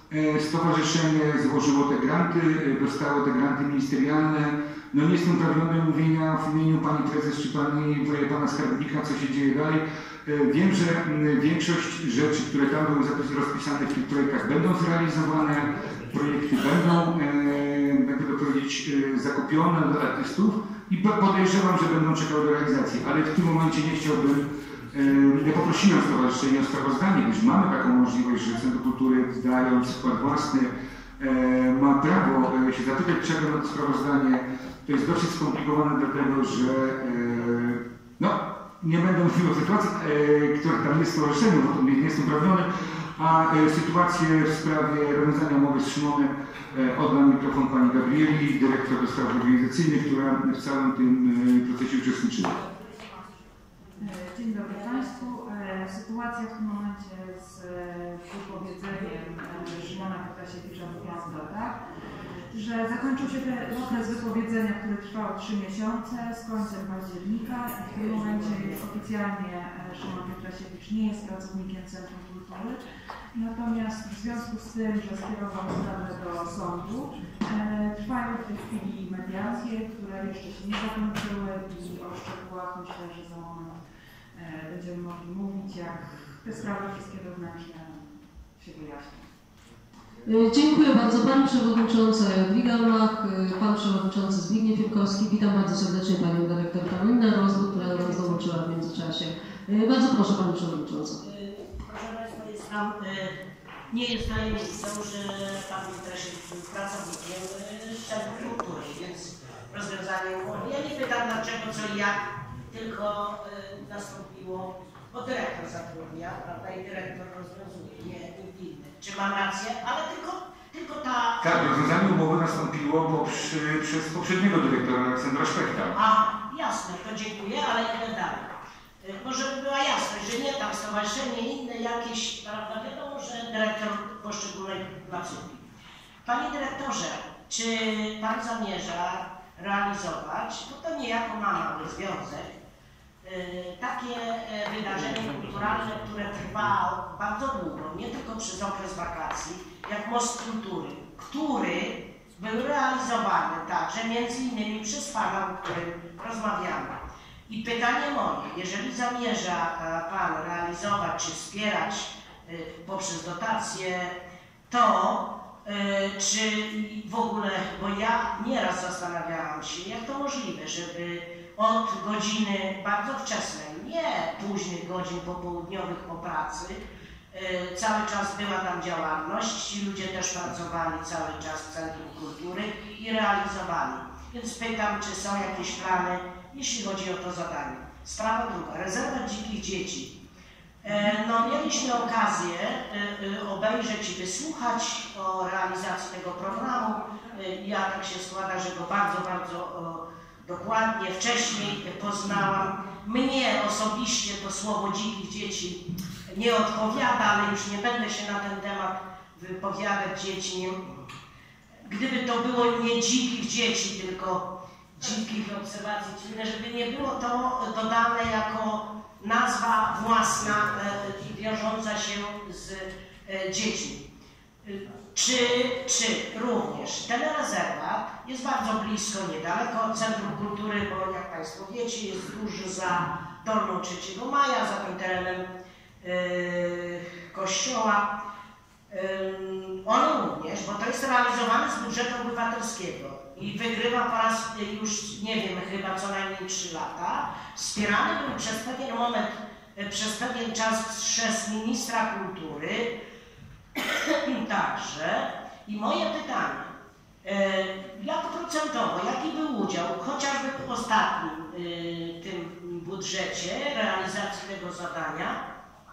Stowarzyszenie złożyło te granty, dostało te granty ministerialne. No nie jestem uprawniony mówienia w imieniu pani prezes czy pani, pana skarbnika, co się dzieje dalej. Wiem, że większość rzeczy, które tam były rozpisane w tych projektach, będą zrealizowane, projekty będą, jakby to powiedzieć, zakupione dla artystów i podejrzewam, że będą czekały do realizacji, ale w tym momencie nie chciałbym. Ja poprosiłem stowarzyszenie o sprawozdanie, gdyż mamy taką możliwość, że Centrum Kultury, dając wkład własny, ma prawo się zapytać czego na to sprawozdanie. To jest dosyć skomplikowane, dlatego że no, nie będę mówił o sytuacji, która tam jest w stowarzyszeniu, bo to nie jest uprawnione, a sytuację w sprawie rozwiązania umowy z Szymonem oddam mikrofon pani Gabrieli, dyrektor do spraw organizacyjnych, która w całym tym procesie uczestniczyła. Dzień dobry Państwu. Sytuacja w tym momencie z wypowiedzeniem Szymona Petrasiewicza wygląda tak, że zakończył się ten okres wypowiedzenia, który trwał trzy miesiące z końcem października i w tym momencie już oficjalnie Szymon Petrasiewicz nie jest pracownikiem Centrum Kultury. Natomiast w związku z tym, że skierował sprawę do sądu, trwają w tej chwili mediacje, które jeszcze się nie zakończyły i o szczegółach myślę, że za moment będziemy mogli mówić, jak te sprawy wszystkie wewnętrzne się wyjaśnią. Dziękuję bardzo. Pani Przewodnicząca Jadwiga Mach, Pan Przewodniczący Zbigniew Jurkowski. Witam bardzo serdecznie Panią Dyrektor Karolinę Rozwód, która nas dołączyła w międzyczasie. Bardzo proszę Pani Przewodnicząca. Proszę Państwa, jest tam, nie jest tajemnicą, że Pan Petrasiewicz był pracownikiem Centrum Kultury, więc rozwiązanie umowy. Ja nie pytam dlaczego, co i jak, tylko nastąpiło, bo dyrektor zatrudnia, prawda, i dyrektor rozwiązuje, nie nikt inny. Czy mam rację? Ale tylko, tylko ta... Tak, rozwiązanie umowy nastąpiło bo przy, przez poprzedniego dyrektora Aleksandra Szpechta. A, jasne, to dziękuję, ale idę dalej. Może by była jasność, że nie tam stowarzyszenie inne jakieś, prawda, wiadomo, że dyrektor poszczególnej placówki. Panie dyrektorze, czy Pan zamierza realizować, bo to niejako ma mały związek, takie wydarzenie kulturalne, które trwało bardzo długo, nie tylko przez okres wakacji, jak Most Kultury, który był realizowany także między innymi przez Pana, o którym rozmawiamy. I pytanie moje, jeżeli zamierza Pan realizować czy wspierać poprzez dotacje, to czy w ogóle, bo ja nieraz zastanawiałam się, jak to możliwe, żeby od godziny bardzo wczesnej, nie późnych godzin popołudniowych po pracy, cały czas była tam działalność, ci ludzie też pracowali cały czas w Centrum Kultury i realizowali. Więc pytam, czy są jakieś plany, jeśli chodzi o to zadanie. Sprawa druga, rezerwat dzikich dzieci. No, mieliśmy okazję obejrzeć i wysłuchać o realizacji tego programu. Ja tak się składa, że go bardzo, bardzo dokładnie wcześniej poznałam. Mnie osobiście to słowo dzikich dzieci nie odpowiada, ale już nie będę się na ten temat wypowiadać. Dzieci. Gdyby to było nie dzikich dzieci, tylko dzikich obserwacji, żeby nie było to dodane jako nazwa własna i wiążąca się z dziećmi. Czy, czy również ten rezerwat jest bardzo blisko, niedaleko od Centrum Kultury, bo jak Państwo wiecie, jest tuż za Dolną trzeciego maja, za tym terenem yy, kościoła. Yy, on również, bo to jest realizowane z budżetu obywatelskiego i wygrywa po raz już, nie wiem, chyba co najmniej trzy lata. Wspierany był przez pewien moment, przez pewien czas przez ministra kultury także. I moje pytanie, jak procentowo, jaki był udział, chociażby w ostatnim tym budżecie realizacji tego zadania,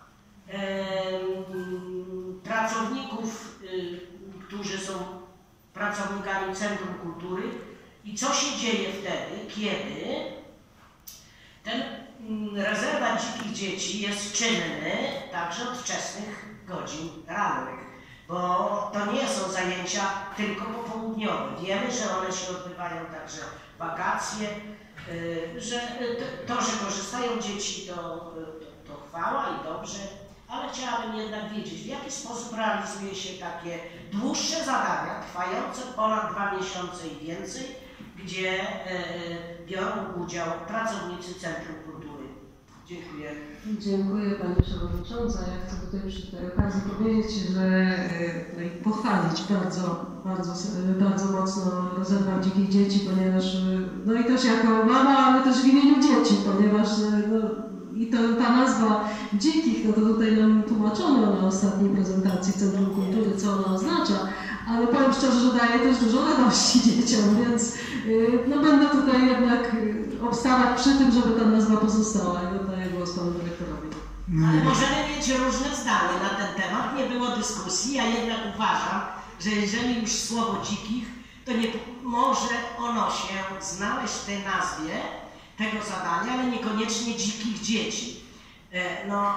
pracowników, którzy są pracownikami Centrum Kultury i co się dzieje wtedy, kiedy ten rezerwat dzikich dzieci jest czynny także od wczesnych godzin rannych, bo to nie są zajęcia tylko popołudniowe. Wiemy, że one się odbywają także w wakacje, że to, że korzystają dzieci, to, to, to chwała i dobrze, ale chciałabym Pani jednak wiedzieć, w jaki sposób realizuje się takie dłuższe zadania, trwające ponad dwa miesiące i więcej, gdzie e, biorą udział pracownicy Centrum Kultury. Dziękuję. Dziękuję Pani Przewodnicząca. Ja chcę tutaj przy tej okazji powiedzieć, że e, i pochwalić bardzo, bardzo, bardzo mocno Rezerwat Dzikich Dzieci, ponieważ, no i też jako mama, ale też w imieniu dzieci, ponieważ no, i to, ta nazwa dzikich, no to tutaj nam tłumaczono na ostatniej prezentacji Centrum Kultury, co ona oznacza, ale powiem szczerze, że daje też dużo radości dzieciom, więc no będę tutaj jednak obstawać przy tym, żeby ta nazwa pozostała. I oddaję głos Panu Dyrektorowi. Ale możemy mieć różne zdania na ten temat, nie było dyskusji, ja jednak uważam, że jeżeli już słowo dzikich, to nie może ono się znaleźć w tej nazwie tego zadania, ale niekoniecznie dzikich dzieci. E, no...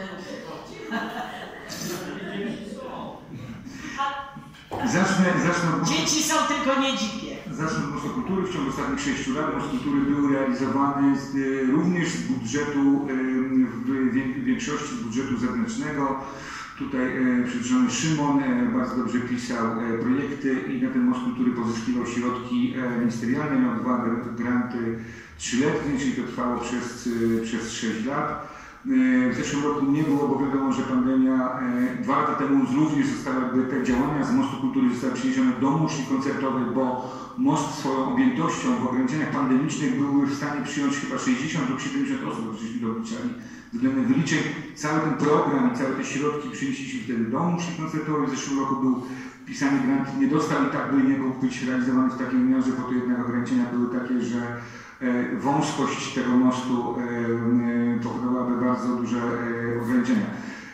Zacznę, zacznę od Dzieci są tylko nie dzikie. Zacznę od Mostu Kultury. W ciągu ostatnich sześciu lat Most Kultury był realizowany z, również z budżetu, w większości z budżetu zewnętrznego. Tutaj przybliżony Szymon bardzo dobrze pisał projekty i na ten Most Kultury pozyskiwał środki ministerialne. Miał dwa granty trzyletnie, czyli to trwało przez, przez sześć lat. W zeszłym roku nie było, bo wiadomo, że pandemia dwa lata temu również zostały jakby te działania z Mostu Kultury zostały przeniesione do muszli koncertowych, bo most swoją objętością w ograniczeniach pandemicznych były w stanie przyjąć chyba sześćdziesiąt lub siedemdziesiąt osób, żeśmy to obliczali względem wyliczeń. Cały ten program i całe te środki przenieśliśmy wtedy do muszli koncertowych. W zeszłym roku był pisany grant, nie dostał i tak by nie mógł być realizowany w takim wymiarze, bo to jednak ograniczenia były takie, że wąskość tego mostu powodowałaby bardzo duże ograniczenia.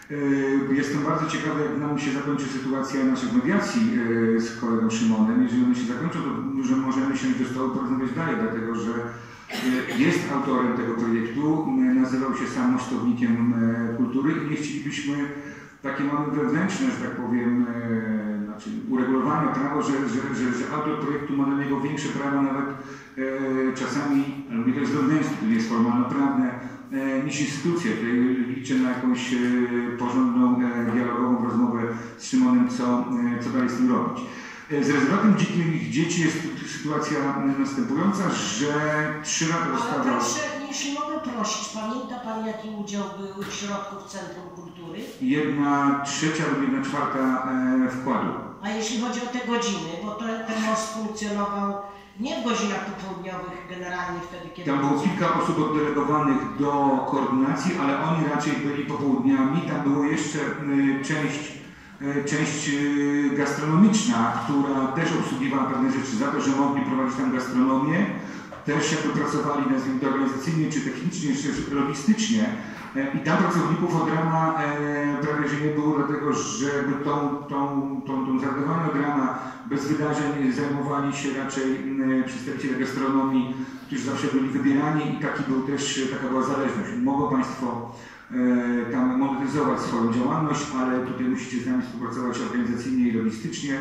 Jestem bardzo ciekawy, jak nam się zakończy sytuacja naszych mediacji z kolegą Szymonem. Jeżeli one się zakończą, to że możemy siąść do stołu porozmawiać dalej, dlatego że jest autorem tego projektu, nazywał się sam mostownikiem kultury i nie chcielibyśmy, takie mamy wewnętrzne, że tak powiem, znaczy uregulowania prawa, że, że, że, że autor projektu ma na niego większe prawa nawet e, czasami, ale mówię, to jest wewnętrzne, to nie jest formalno-prawne, e, niż instytucja. Tutaj liczę na jakąś e, porządną, e, dialogową rozmowę z Szymonem, co, e, co dalej z tym robić. E, z rezerwatem dzikich dzieci jest sytuacja następująca, że trzy lata dostawał... Ale proszę, jeśli mogę prosić, pamięta Pan, jaki udział był środków Centrum Kultury? Jedna trzecia lub jedna czwarta e, wkładu. A jeśli chodzi o te godziny, bo to, ten most funkcjonował nie w godzinach popołudniowych generalnie wtedy, kiedy... Tam było kilka osób oddelegowanych do koordynacji, ale oni raczej byli popołudniami. Tam było jeszcze y, część, y, część y, gastronomiczna, która też obsługiwała pewne rzeczy za to, że mogli prowadzić tam gastronomię. Też jakby pracowali, nazwijmy to organizacyjnie, czy technicznie, czy logistycznie. I tam pracowników od rana e, prawie że nie było, dlatego że jakby tą, tą, tą, tą zadawanie od rana bez wydarzeń zajmowali się raczej e, przedstawiciele gastronomii, którzy zawsze byli wybierani i taki był też, taka była zależność. Mogą Państwo e, tam monetyzować swoją działalność, ale tutaj musicie z nami współpracować organizacyjnie i logistycznie.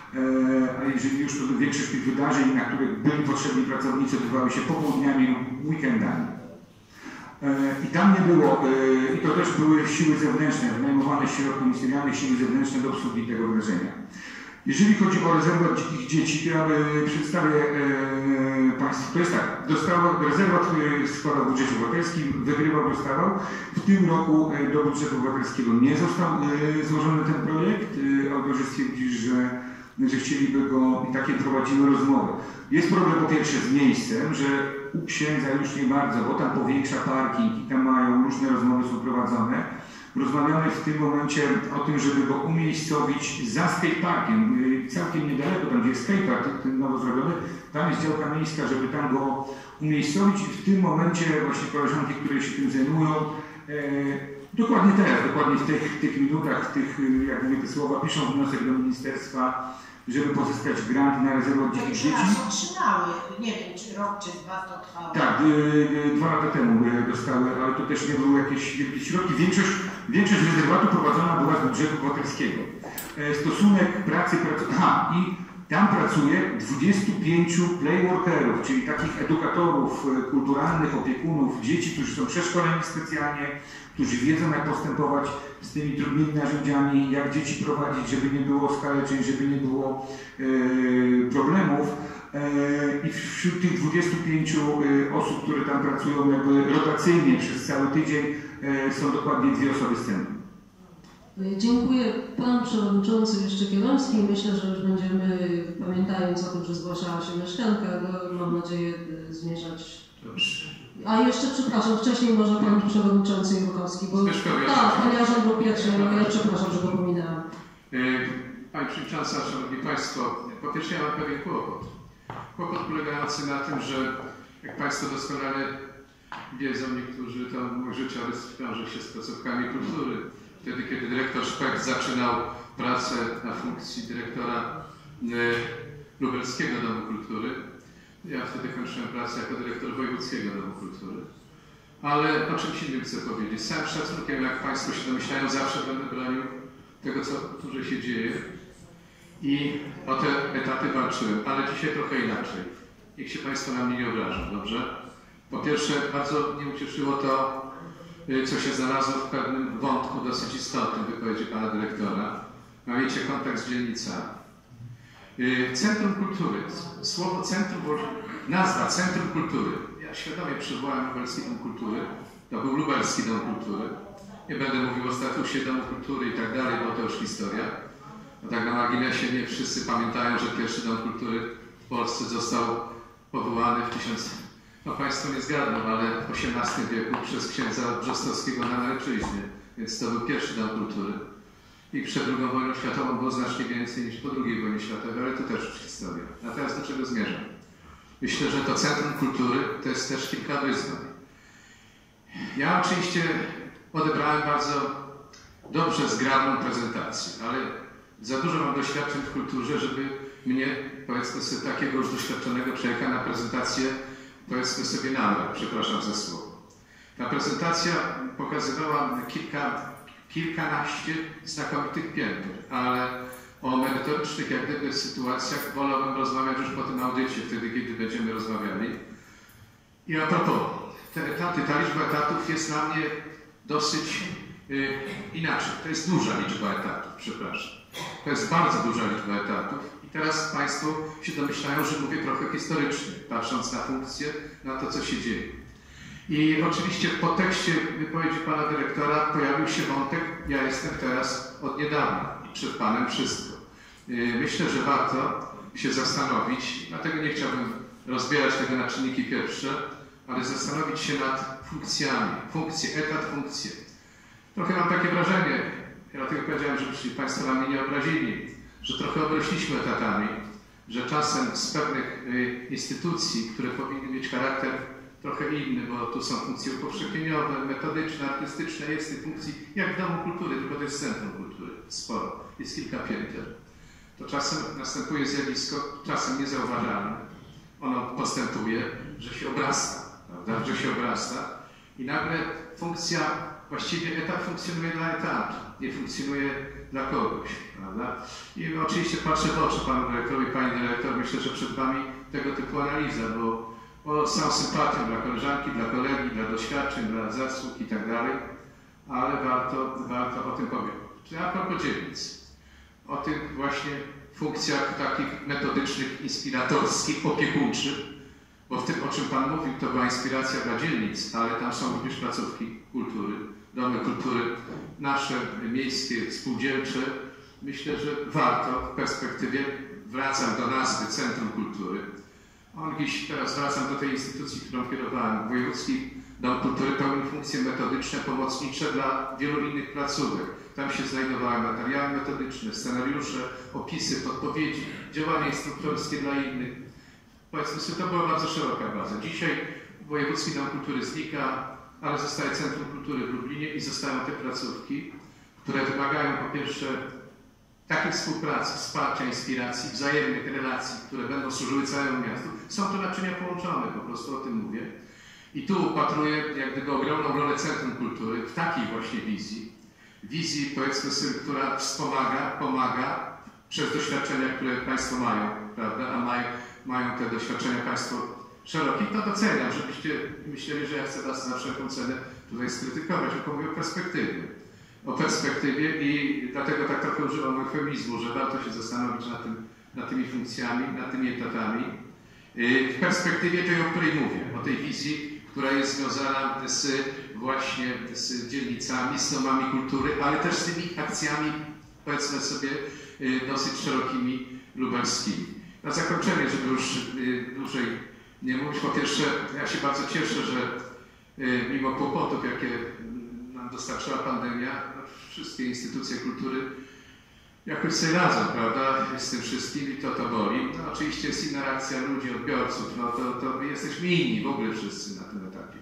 A jeżeli już to większość tych wydarzeń, na których byli potrzebni pracownicy, odbywały się popołudniami lub weekendami. I tam nie było, i to też były siły zewnętrzne, wynajmowane środki ministerialne, siły zewnętrzne do obsługi tego wydarzenia. Jeżeli chodzi o rezerwat dzikich dzieci, to ja przedstawię Państwu, to jest tak, dostała, rezerwat składał w budżecie obywatelskim, wygrywał, dostawał. W tym roku do budżetu obywatelskiego nie został złożony ten projekt. Autorzy stwierdzili, że że chcieliby go i takie prowadzimy rozmowy. Jest problem po pierwsze z miejscem, że u księdza już nie bardzo, bo tam powiększa parking i tam mają różne rozmowy są prowadzone. Rozmawiamy w tym momencie o tym, żeby go umiejscowić za skateparkiem, całkiem niedaleko, tam gdzie jest skatepark, ten nowo zrobiony, tam jest działka miejska, żeby tam go umiejscowić i w tym momencie właśnie koleżanki, które się tym zajmują, e, dokładnie teraz, dokładnie w tych, tych minutach, w tych, jak mówię te słowa, piszą wniosek do ministerstwa, żeby pozyskać grant na rezerwat dzikich dzieci. otrzymały, nie wiem, czy rok, czy dwa to trwało. Tak, y, dwa lata temu dostały, ale to też nie były jakieś wielkie środki. Większość, większość rezerwatu prowadzona była z budżetu obywatelskiego. E, stosunek pracy, pracy, aha, i tam pracuje dwudziestu pięciu playworkerów, czyli takich edukatorów kulturalnych, opiekunów, dzieci, którzy są przeszkoleni specjalnie, którzy wiedzą, jak postępować z tymi trudnymi narzędziami, jak dzieci prowadzić, żeby nie było skaleczeń, żeby nie było e, problemów. E, I wśród tych dwudziestu pięciu e, osób, które tam pracują jakby rotacyjnie przez cały tydzień, e, są dokładnie dwie osoby z centrum. Dziękuję. Pan Przewodniczący jeszcze Kieroński. Myślę, że już będziemy, pamiętając o tym, że zgłaszała się mieszkanka, no, mam nadzieję zmierzać. A jeszcze, przepraszam, wcześniej może Pan Przewodniczący Jurkowski, bo tak, ponieważ on był pierwszy, no ja przepraszam, że go pominęłam. Pani Przewodnicząca, Szanowni Państwo, po pierwsze ja mam pewien kłopot. Kłopot polegający na tym, że jak Państwo doskonale wiedzą, niektórzy to mój życiorys wiąże się z placówkami kultury. Wtedy, kiedy dyrektor Szpek zaczynał pracę na funkcji dyrektora Lubelskiego Domu Kultury, ja wtedy kończyłem pracę jako dyrektor Wojewódzkiego Domu Kultury. Ale o czymś innym chcę powiedzieć. Z całym szacunkiem, jak Państwo się domyślają, zawsze będę bronił tego, co w kulturze się dzieje. I o te etaty walczyłem, ale dzisiaj trochę inaczej. Niech się Państwo na mnie nie obrażą, dobrze? Po pierwsze, bardzo mnie ucieszyło to, co się znalazło w pewnym wątku dosyć istotnym w wypowiedzi Pana Dyrektora, mianowicie kontakt z dzielnicami. Centrum Kultury. Słowo centrum, nazwa Centrum Kultury. Ja świadomie przywołałem Lubelski Dom Kultury. To był Lubelski Dom Kultury. Nie będę mówił o statusie Domu Kultury i tak dalej, bo to już historia. No tak na marginesie nie wszyscy pamiętają, że pierwszy Dom Kultury w Polsce został powołany w tysiąc... No Państwo nie zgadną, ale w osiemnastym wieku przez księdza Brzostowskiego na Nareczyźnie. Więc to był pierwszy Dom Kultury. I przed drugą wojną światową było znacznie więcej niż po drugiej wojnie światowej, ale to też już historia. A teraz do czego zmierzam? Myślę, że to Centrum Kultury to jest też kilka wyzwań. Ja oczywiście odebrałem bardzo dobrze zgrabną prezentację, ale za dużo mam doświadczeń w kulturze, żeby mnie, powiedzmy sobie, takiego już doświadczonego człowieka na prezentację, powiedzmy sobie, nabrać, przepraszam za słowo. Ta prezentacja pokazywała kilka kilkanaście znakomitych pięter, ale o merytorycznych jak gdyby sytuacjach wolałbym rozmawiać już po tym audycie, wtedy kiedy będziemy rozmawiali. I a propos, te etaty, ta liczba etatów jest dla mnie dosyć yy, inaczej. To jest duża liczba etatów, przepraszam. To jest bardzo duża liczba etatów. I teraz Państwo się domyślają, że mówię trochę historycznie, patrząc na funkcję, na to, co się dzieje. I oczywiście w podtekście wypowiedzi Pana Dyrektora pojawił się wątek, ja jestem teraz od niedawna i przed Panem wszystko. Myślę, że warto się zastanowić, dlatego nie chciałbym rozbierać tego na czynniki pierwsze, ale zastanowić się nad funkcjami, funkcje, etat, funkcje. Trochę mam takie wrażenie, ja dlatego powiedziałem, żebyście Państwo na mnie nie obrazili, że trochę obrośliśmy etatami, że czasem z pewnych instytucji, które powinny mieć charakter trochę inny, bo tu są funkcje upowszechnieniowe, metodyczne, artystyczne, jest tych funkcji jak w Domu Kultury, tylko to jest Centrum Kultury, sporo, jest kilka pięter. To czasem następuje zjawisko, czasem niezauważalne, ono postępuje, że się obrasta, prawda? Że się obrasta i nagle funkcja, właściwie etat funkcjonuje dla etatu, nie funkcjonuje dla kogoś, prawda? I oczywiście patrzę w oczy Panu Dyrektorowi, Pani Dyrektor, myślę, że przed Wami tego typu analiza, bo bo z całą sympatią dla koleżanki, dla kolegi, dla doświadczeń, dla zasług i tak dalej, ale warto, warto o tym powiedzieć. Czy a propos dzielnic, o tych właśnie funkcjach takich metodycznych, inspiratorskich, opiekuńczych, bo w tym, o czym Pan mówił, to była inspiracja dla dzielnic, ale tam są również placówki kultury, domy kultury, nasze miejskie, spółdzielcze. Myślę, że warto w perspektywie, wracam do nazwy Centrum Kultury, on dziś, teraz wracam do tej instytucji, którą kierowałem. Wojewódzki Dom Kultury pełni funkcje metodyczne, pomocnicze dla wielu innych placówek. Tam się znajdowały materiały metodyczne, scenariusze, opisy, podpowiedzi, działania instruktorskie dla innych. Powiedzmy sobie, to była bardzo szeroka baza. Dzisiaj Wojewódzki Dom Kultury znika, ale zostaje Centrum Kultury w Lublinie i zostają te placówki, które wymagają po pierwsze takiej współpracy, wsparcia, inspiracji, wzajemnych relacji, które będą służyły całemu miastu. Są to naczynia połączone, po prostu o tym mówię. I tu upatruję jak gdyby ogromną rolę Centrum Kultury w takiej właśnie wizji. Wizji, powiedzmy sobie, która wspomaga, pomaga przez doświadczenia, które Państwo mają, prawda? A mają, mają te doświadczenia Państwo szerokie. To doceniam, żebyście myśleli, że ja chcę Was za wszelką cenę tutaj skrytykować, tylko mówię o perspektywie. O perspektywie i dlatego tak trochę używam eufemizmu, że warto się zastanowić nad, tym, nad tymi funkcjami, nad tymi etatami. W perspektywie tej, o której mówię, o tej wizji, która jest związana z właśnie z dzielnicami, z domami kultury, ale też z tymi akcjami, powiedzmy sobie, dosyć szerokimi, lubelskimi. Na zakończenie, żeby już dłużej nie mówić, po pierwsze, ja się bardzo cieszę, że mimo kłopotów, jakie nam dostarczyła pandemia, wszystkie instytucje kultury jakoś sobie radzą, prawda, z tym wszystkim i to to boli. No, oczywiście jest inna reakcja ludzi, odbiorców, no to, to my jesteśmy inni w ogóle wszyscy na tym etapie.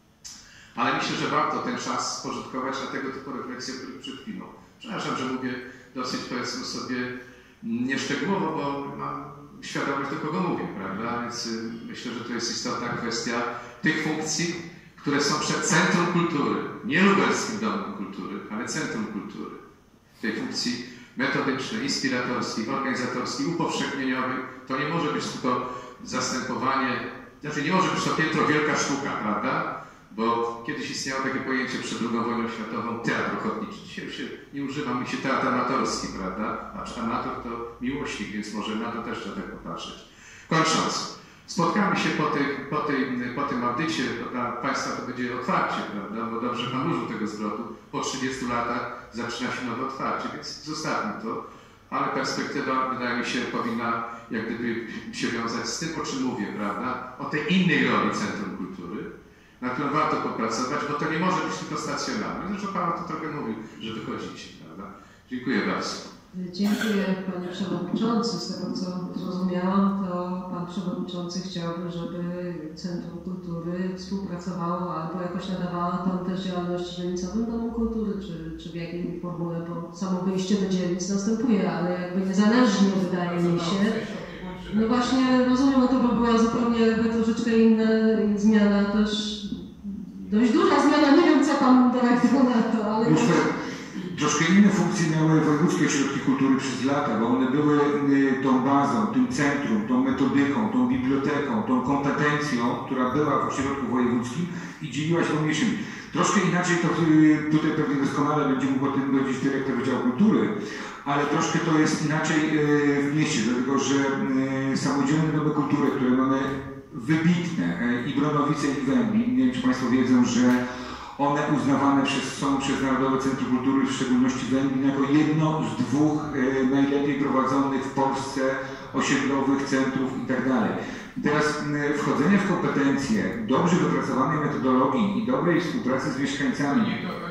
Ale myślę, że warto ten czas spożytkować na tego typu refleksje, o których przed chwilą. Przepraszam, że mówię dosyć, powiedzmy sobie, nieszczegółowo, bo mam świadomość, do kogo mówię, prawda? Więc myślę, że to jest istotna kwestia tych funkcji, które są przed Centrum Kultury, nie Lubelskim Domem Kultury, ale Centrum Kultury. Tej funkcji metodycznej, inspiratorskiej, organizatorskiej, upowszechnieniowej. To nie może być tylko zastępowanie, znaczy nie może być to piętro wielka sztuka, prawda? Bo kiedyś istniało takie pojęcie przed drugą wojną światową teatr ochotniczy. Dzisiaj się nie używa mi się teatr amatorski, prawda? A amator to miłośnik, więc może na to też trzeba tak popatrzeć. Kończąc, spotkamy się po, tych, po, tej, po tym audycie, dla Państwa to będzie otwarcie, prawda? Bo dobrze Pan użył tego zwrotu. Po trzydziestu latach zaczyna się nowe otwarcie, więc zostawmy to. Ale perspektywa, wydaje mi się, powinna jak gdyby się wiązać z tym, o czym mówię, prawda? O tej innej roli Centrum Kultury, na którą warto popracować, bo to nie może być tylko stacjonarne. Zresztą Pan to trochę mówił, że wychodzicie, prawda? Dziękuję bardzo. Dziękuję Panie Przewodniczący. Z tego co zrozumiałam, to Pan Przewodniczący chciałby, żeby Centrum Kultury współpracowało albo jakoś nadawało tam też działalność dzielnicowym Domu Kultury, czy, czy w jakiej formule, bo samo wyjście do dzielnic następuje, ale jakby niezależnie wydaje mi się. No właśnie rozumiem, no to by była zupełnie jakby troszeczkę inna zmiana, też dość duża zmiana, nie wiem co Pan dyrektor na to, ale... Już troszkę inne funkcje miały wojewódzkie ośrodki kultury przez lata, bo one były tą bazą, tym centrum, tą metodyką, tą biblioteką, tą kompetencją, która była w ośrodku wojewódzkim i dzieliła się mniejszymi. Troszkę inaczej to tutaj pewnie doskonale będzie mógł o tym powiedzieć dyrektor Wydziału Kultury, ale troszkę to jest inaczej w mieście, dlatego że samodzielne domy kultury, które mamy wybitne, i Bronowice, i Węgli, nie wiem czy Państwo wiedzą, że one uznawane przez, są przez Narodowe Centrum Kultury, w szczególności Węgli, jako jedno z dwóch e, najlepiej prowadzonych w Polsce osiedlowych centrów itd. Teraz e, wchodzenie w kompetencje dobrze wypracowanej metodologii i dobrej współpracy z mieszkańcami.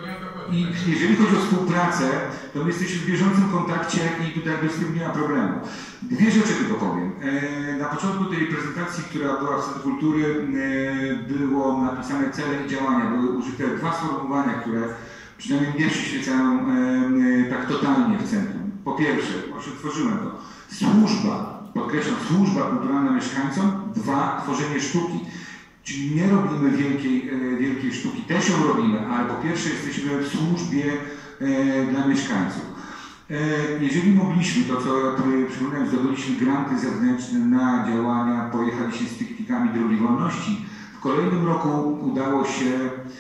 I jeżeli chodzi o współpracę, to my jesteśmy w bieżącym kontakcie i tutaj bez tym nie ma problemu. Dwie rzeczy tylko powiem. E, na początku tej prezentacji, która była w Centrum Kultury, e, było napisane cele i działania. Były użyte dwa sformułowania, które przynajmniej mnie przyświecają e, e, tak totalnie w centrum. Po pierwsze, właśnie tworzyłem to, służba, podkreślam, służba kulturalna mieszkańcom. Dwa, tworzenie sztuki. Czyli nie robimy wielkiej, e, wielkiej sztuki, też ją robimy, ale po pierwsze jesteśmy w służbie e, dla mieszkańców. E, jeżeli mogliśmy, to co ja przypominałem, zdobyliśmy granty zewnętrzne na działania, pojechaliśmy z piknikami Drogi Wolności. W kolejnym roku udało się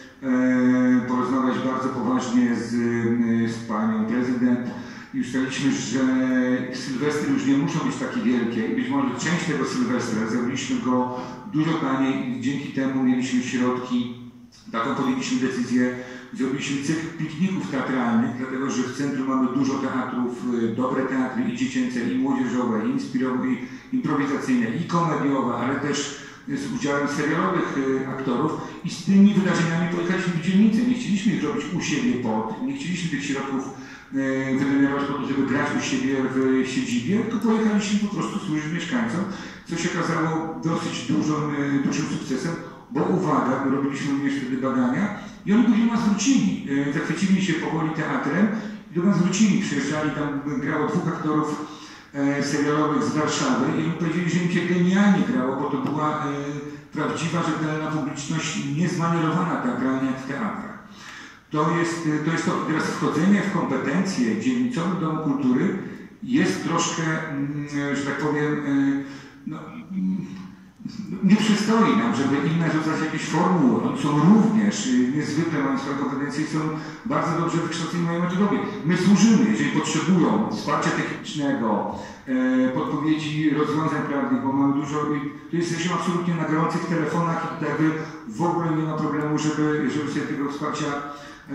e, porozmawiać bardzo poważnie z, z panią prezydent i ustaliliśmy, że sylwestry już nie muszą być takie wielkie i być może część tego sylwestra zrobiliśmy go dużo taniej i dzięki temu mieliśmy środki, taką podjęliśmy decyzję, zrobiliśmy cykl pikników teatralnych, dlatego że w centrum mamy dużo teatrów, dobre teatry i dziecięce, i młodzieżowe, i, i improwizacyjne, i komediowe, ale też z udziałem serialowych aktorów i z tymi wydarzeniami pojechaliśmy w dzielnicę. Nie chcieliśmy ich robić u siebie pod, nie chcieliśmy tych środków wygenerować po to, żeby grać u siebie w siedzibie, tylko pojechaliśmy po prostu służyć mieszkańcom, co się okazało dosyć dużą, dużym sukcesem, bo uwaga, my robiliśmy również wtedy badania i oni do nas wrócili. Zachwycili się powoli teatrem i do nas wrócili. Przyjeżdżali, tam grało dwóch aktorów serialowych z Warszawy i oni powiedzieli, że im się genialnie grało, bo to była prawdziwa, rzetelna publiczność, niezmanierowana teatralnie jak w teatrach. To jest, to jest to, teraz wchodzenie w kompetencje dzielnicowych Domu Kultury jest troszkę, że tak powiem, no, nie przystoi nam, żeby im narzucać jakieś formuły. Oni są również niezwykle, mają swoją kompetencję i są bardzo dobrze wykształceni, mają metodowie. My służymy, jeżeli potrzebują wsparcia technicznego, e, podpowiedzi rozwiązań prawnych, bo mamy dużo, to jesteśmy absolutnie na gorących telefonach i jakby w ogóle nie ma problemu, żeby, żeby sobie tego wsparcia e,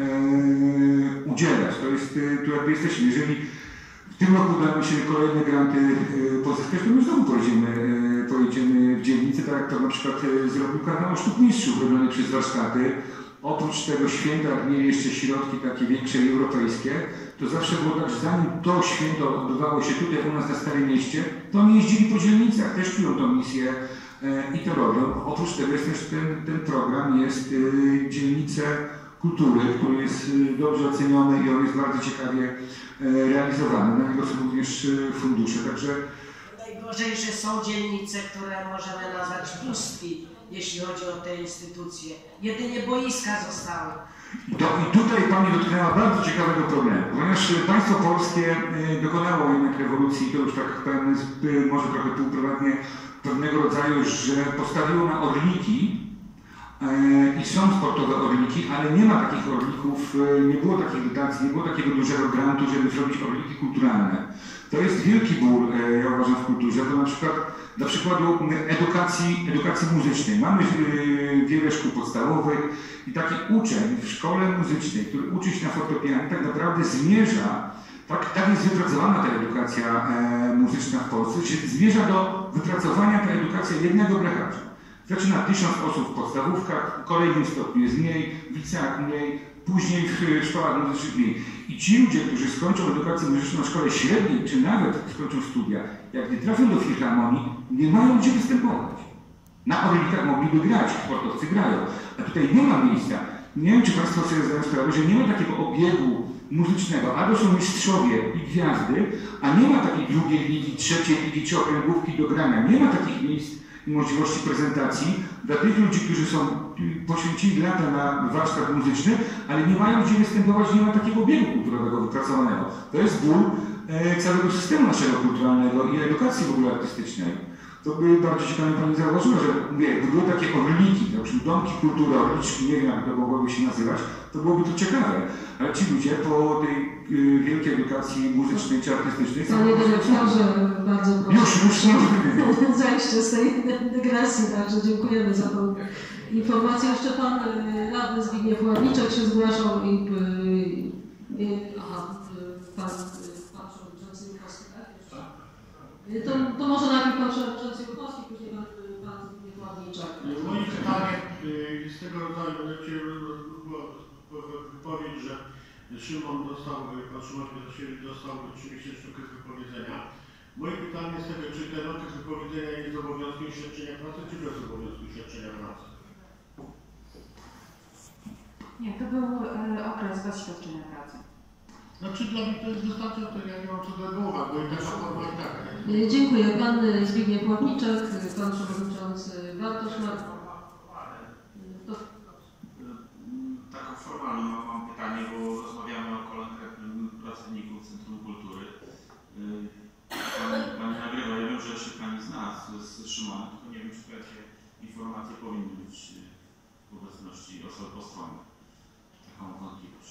udzielać. To jest, tu jakby jesteśmy. Jeżeli w tym roku uda mi się kolejne granty e, pozyskać, to my znowu pojedziemy, e, pojedziemy w dzielnicy, tak jak to na przykład e, zrobił Karnawał Sztuk Mistrzów robiony przez warsztaty. Oprócz tego święta, jak mieli jeszcze środki takie większe i europejskie, to zawsze było tak, że zanim to święto odbywało się tutaj u nas na Starym Mieście, to oni jeździli po dzielnicach, też czują tą misję e, i to robią. Oprócz tego jest też ten, ten program, jest e, Dzielnice Kultury, który jest e, dobrze oceniony i on jest bardzo ciekawie e, realizowany. Na niego są również e, fundusze, także... Najgorzej, że są dzielnice, które możemy nazwać pustki, jeśli chodzi o te instytucje. Jedynie boiska zostały. To, I tutaj Pani dotknęła bardzo ciekawego problemu, ponieważ państwo polskie dokonało jednak rewolucji, to już tak powiem, może trochę półprywatnie, pewnego rodzaju, że postawiło na orliki e, i są sportowe orliki, ale nie ma takich orlików, nie było takich dotacji, nie było takiego dużego grantu, żeby zrobić orliki kulturalne. To jest wielki ból, e, ja uważam, w kulturze, bo na przykład dla przykładu edukacji, edukacji muzycznej. Mamy yy, wiele szkół podstawowych i taki uczeń w szkole muzycznej, który uczy się na fortepianie, tak naprawdę zmierza, tak, tak jest wypracowana ta edukacja e, muzyczna w Polsce, czyli zmierza do wypracowania ta edukacja jednego brechacza. Zaczyna tysiąc osób w podstawówkach, w kolejnym stopniu jest mniej, w liceach mniej, później w szkołach muzycznych mniej. I ci ludzie, którzy skończą edukację muzyczną na szkole średniej, czy nawet skończą studia, jak nie trafią do filharmonii, nie mają gdzie występować. Na orlikach mogliby grać, sportowcy grają, a tutaj nie ma miejsca. Nie wiem, czy Państwo sobie zdają sprawę, że nie ma takiego obiegu muzycznego, albo są mistrzowie i gwiazdy, a nie ma takiej drugiej ligi, trzeciej ligi czy okręgówki do grania. Nie ma takich miejsc i możliwości prezentacji dla tych ludzi, którzy są poświęcili lata na warsztat muzyczny, ale nie mają gdzie występować, nie ma takiego biegu kulturowego wypracowanego. To jest ból e, całego systemu naszego kulturalnego i edukacji w ogóle artystycznej. To by bardzo ciekawie Pani zauważyła, że mówię, jakby były takie orliki, na przykład domki kultury, orliczki, nie wiem jak to mogłoby się nazywać, to byłoby to ciekawe. Ale ci ludzie po tej y, wielkiej edukacji muzycznej czy artystycznej... Panie dyrektorze, bardzo proszę. Już, już nie zajście z tej dygresji, także dziękujemy za tą informację. Jeszcze Pan y, radny Zbigniew Ławniczak się zgłaszał i... Y, y, aha, y, Pan, y, pan Przewodniczący Jurkowski, tak? To, to może najpierw Pan Przewodniczący Jurkowski, później Pan, pan Zbigniew Ławniczak. Moje pytanie z tego rodzaju będzie wypowiedź, że Szymon dostał, pan Szymon dostał trzymiesięczny okres wypowiedzenia. Moje pytanie jest tego, czy ten okres wypowiedzenia jest obowiązkiem świadczenia pracy, czy bez obowiązku świadczenia pracy? Nie, to był e, okres bez świadczenia pracy. Znaczy dla mnie to jest wystarczające, ja nie mam co denerwować, bo i taka forma i tak. Dziękuję. Pan Zbigniew Ławniczak, Pan Przewodniczący Bartosz Marko. Taką formalną mam, mam pytanie, bo rozmawiamy o konkretnym pracowniku Centrum Kultury. Pani, pani nagrywa, ja wiem, że jeszcze Pani zna z, z Szymonem, tylko nie wiem, czy takie informacje powinny być w obecności osoby postronnej. Taką wątpliwość.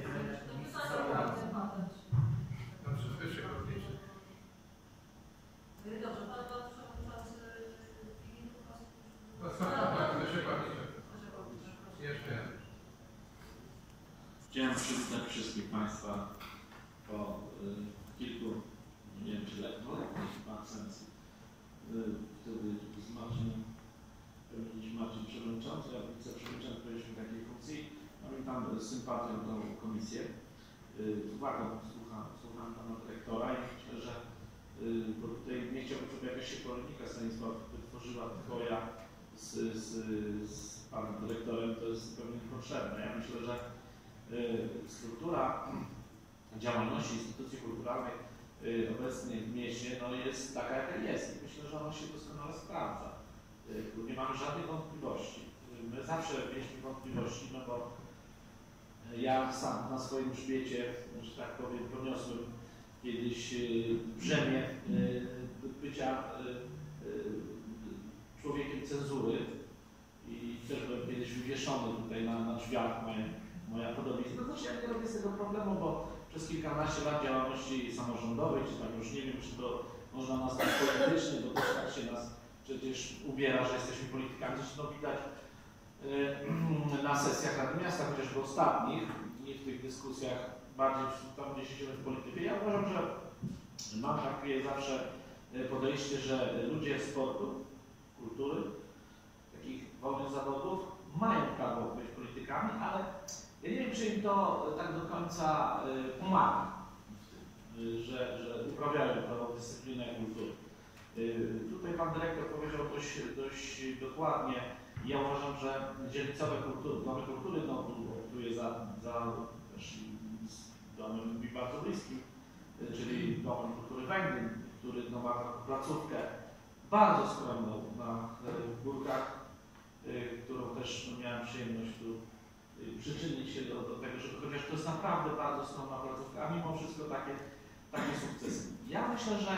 Dobrze, Pan Przewodniczący Chciałem przywitać wszystkich Państwa po y, kilku, nie wiem czy lat, no chyba absencji. Y, wtedy z Marcinem pełniliśmy Marcin Przewodniczący, a wiceprzewodniczący pełniliśmy takiej funkcji. Pamiętam z sympatią tą komisję. Y, uwagą słucham, słucham Pana Dyrektora i myślę, że y, bo tutaj nie chciałbym, żeby jakaś się polemika Stanisław wytworzyła, tylko ja z, z, z Panem Dyrektorem, to jest zupełnie niepotrzebne. Ja myślę, że struktura działalności instytucji kulturalnej obecnie w mieście no jest taka, jaka jest. I myślę, że ona się doskonale sprawdza. Tu nie mamy żadnych wątpliwości. My zawsze mieliśmy wątpliwości, no bo ja sam na swoim grzbiecie, że tak powiem, poniosłem kiedyś brzemię bycia człowiekiem cenzury i też byłem kiedyś wywieszony tutaj na, na drzwiach moje, moja podobizna. Znaczy ja nie robię z tego problemu, bo przez kilkanaście lat działalności samorządowej, czy tam już nie wiem, czy to można nazwać polityczny, bo też tak się nas przecież ubiera, że jesteśmy politykami. Zresztą widać yy, na sesjach Rady Miasta, chociażby ostatnich, i w tych dyskusjach bardziej tam, gdzie siedzimy w polityce. Ja uważam, że mam takie zawsze podejście, że ludzie sportu, kultury, takich wolnych zawodów mają prawo być politykami, ale ja nie wiem, czy im to tak do końca pomaga w tym, że, że uprawiają prawo dyscypliny i kultury. Tutaj pan dyrektor powiedział dość, dość dokładnie. Ja uważam, że dzielnicowe kultury, domy kultury, no tu za, za też z domem mi bardzo bliskim, czyli domem kultury Węgiel, który no, ma placówkę bardzo skromną na Górkach, którą też no, miałem przyjemność tu przyczynić się do, do tego, żeby chociaż to jest naprawdę bardzo skromna placówka, a mimo wszystko takie, takie sukcesy. Ja myślę, że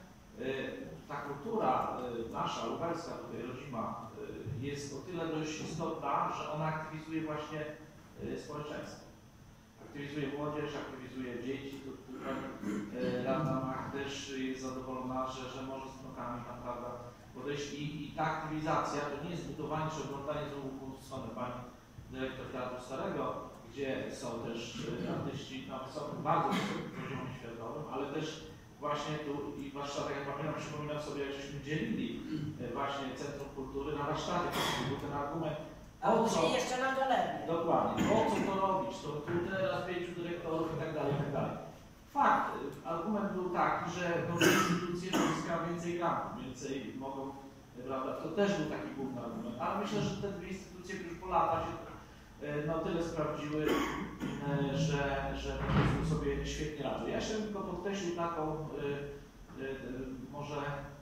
ta kultura nasza, lubelska, tutaj rodzima, jest o tyle dość istotna, że ona aktywizuje właśnie społeczeństwo. Aktywizuje młodzież, aktywizuje dzieci. Tutaj Radna Mach też jest zadowolona, że, że może z wnukami naprawdę podejść. I, I ta aktywizacja to nie jest budowanie czy oglądanie z łuku w stronę pani dyrektor Teatru Starego, gdzie są też artyści na wysokim, bardzo wysokim poziomie światowym, ale też właśnie tu i warsztaty, jak pamiętam, przypominam sobie, jak żeśmy dzielili właśnie Centrum Kultury na warsztaty, to był ten argument. A później jeszcze na galerii. Dokładnie. Po co to robić? To tu teraz pięciu dyrektorów i tak dalej, i tak dalej. Fakt, argument był taki, że nowe instytucje uzyskają więcej grantów, więcej mogą, prawda, to też był taki główny argument. Ale myślę, że te dwie instytucje już po latach się no tyle sprawdziły, że, że po prostu sobie świetnie radzą. Ja jeszcze tylko podkreślił taką y, y, może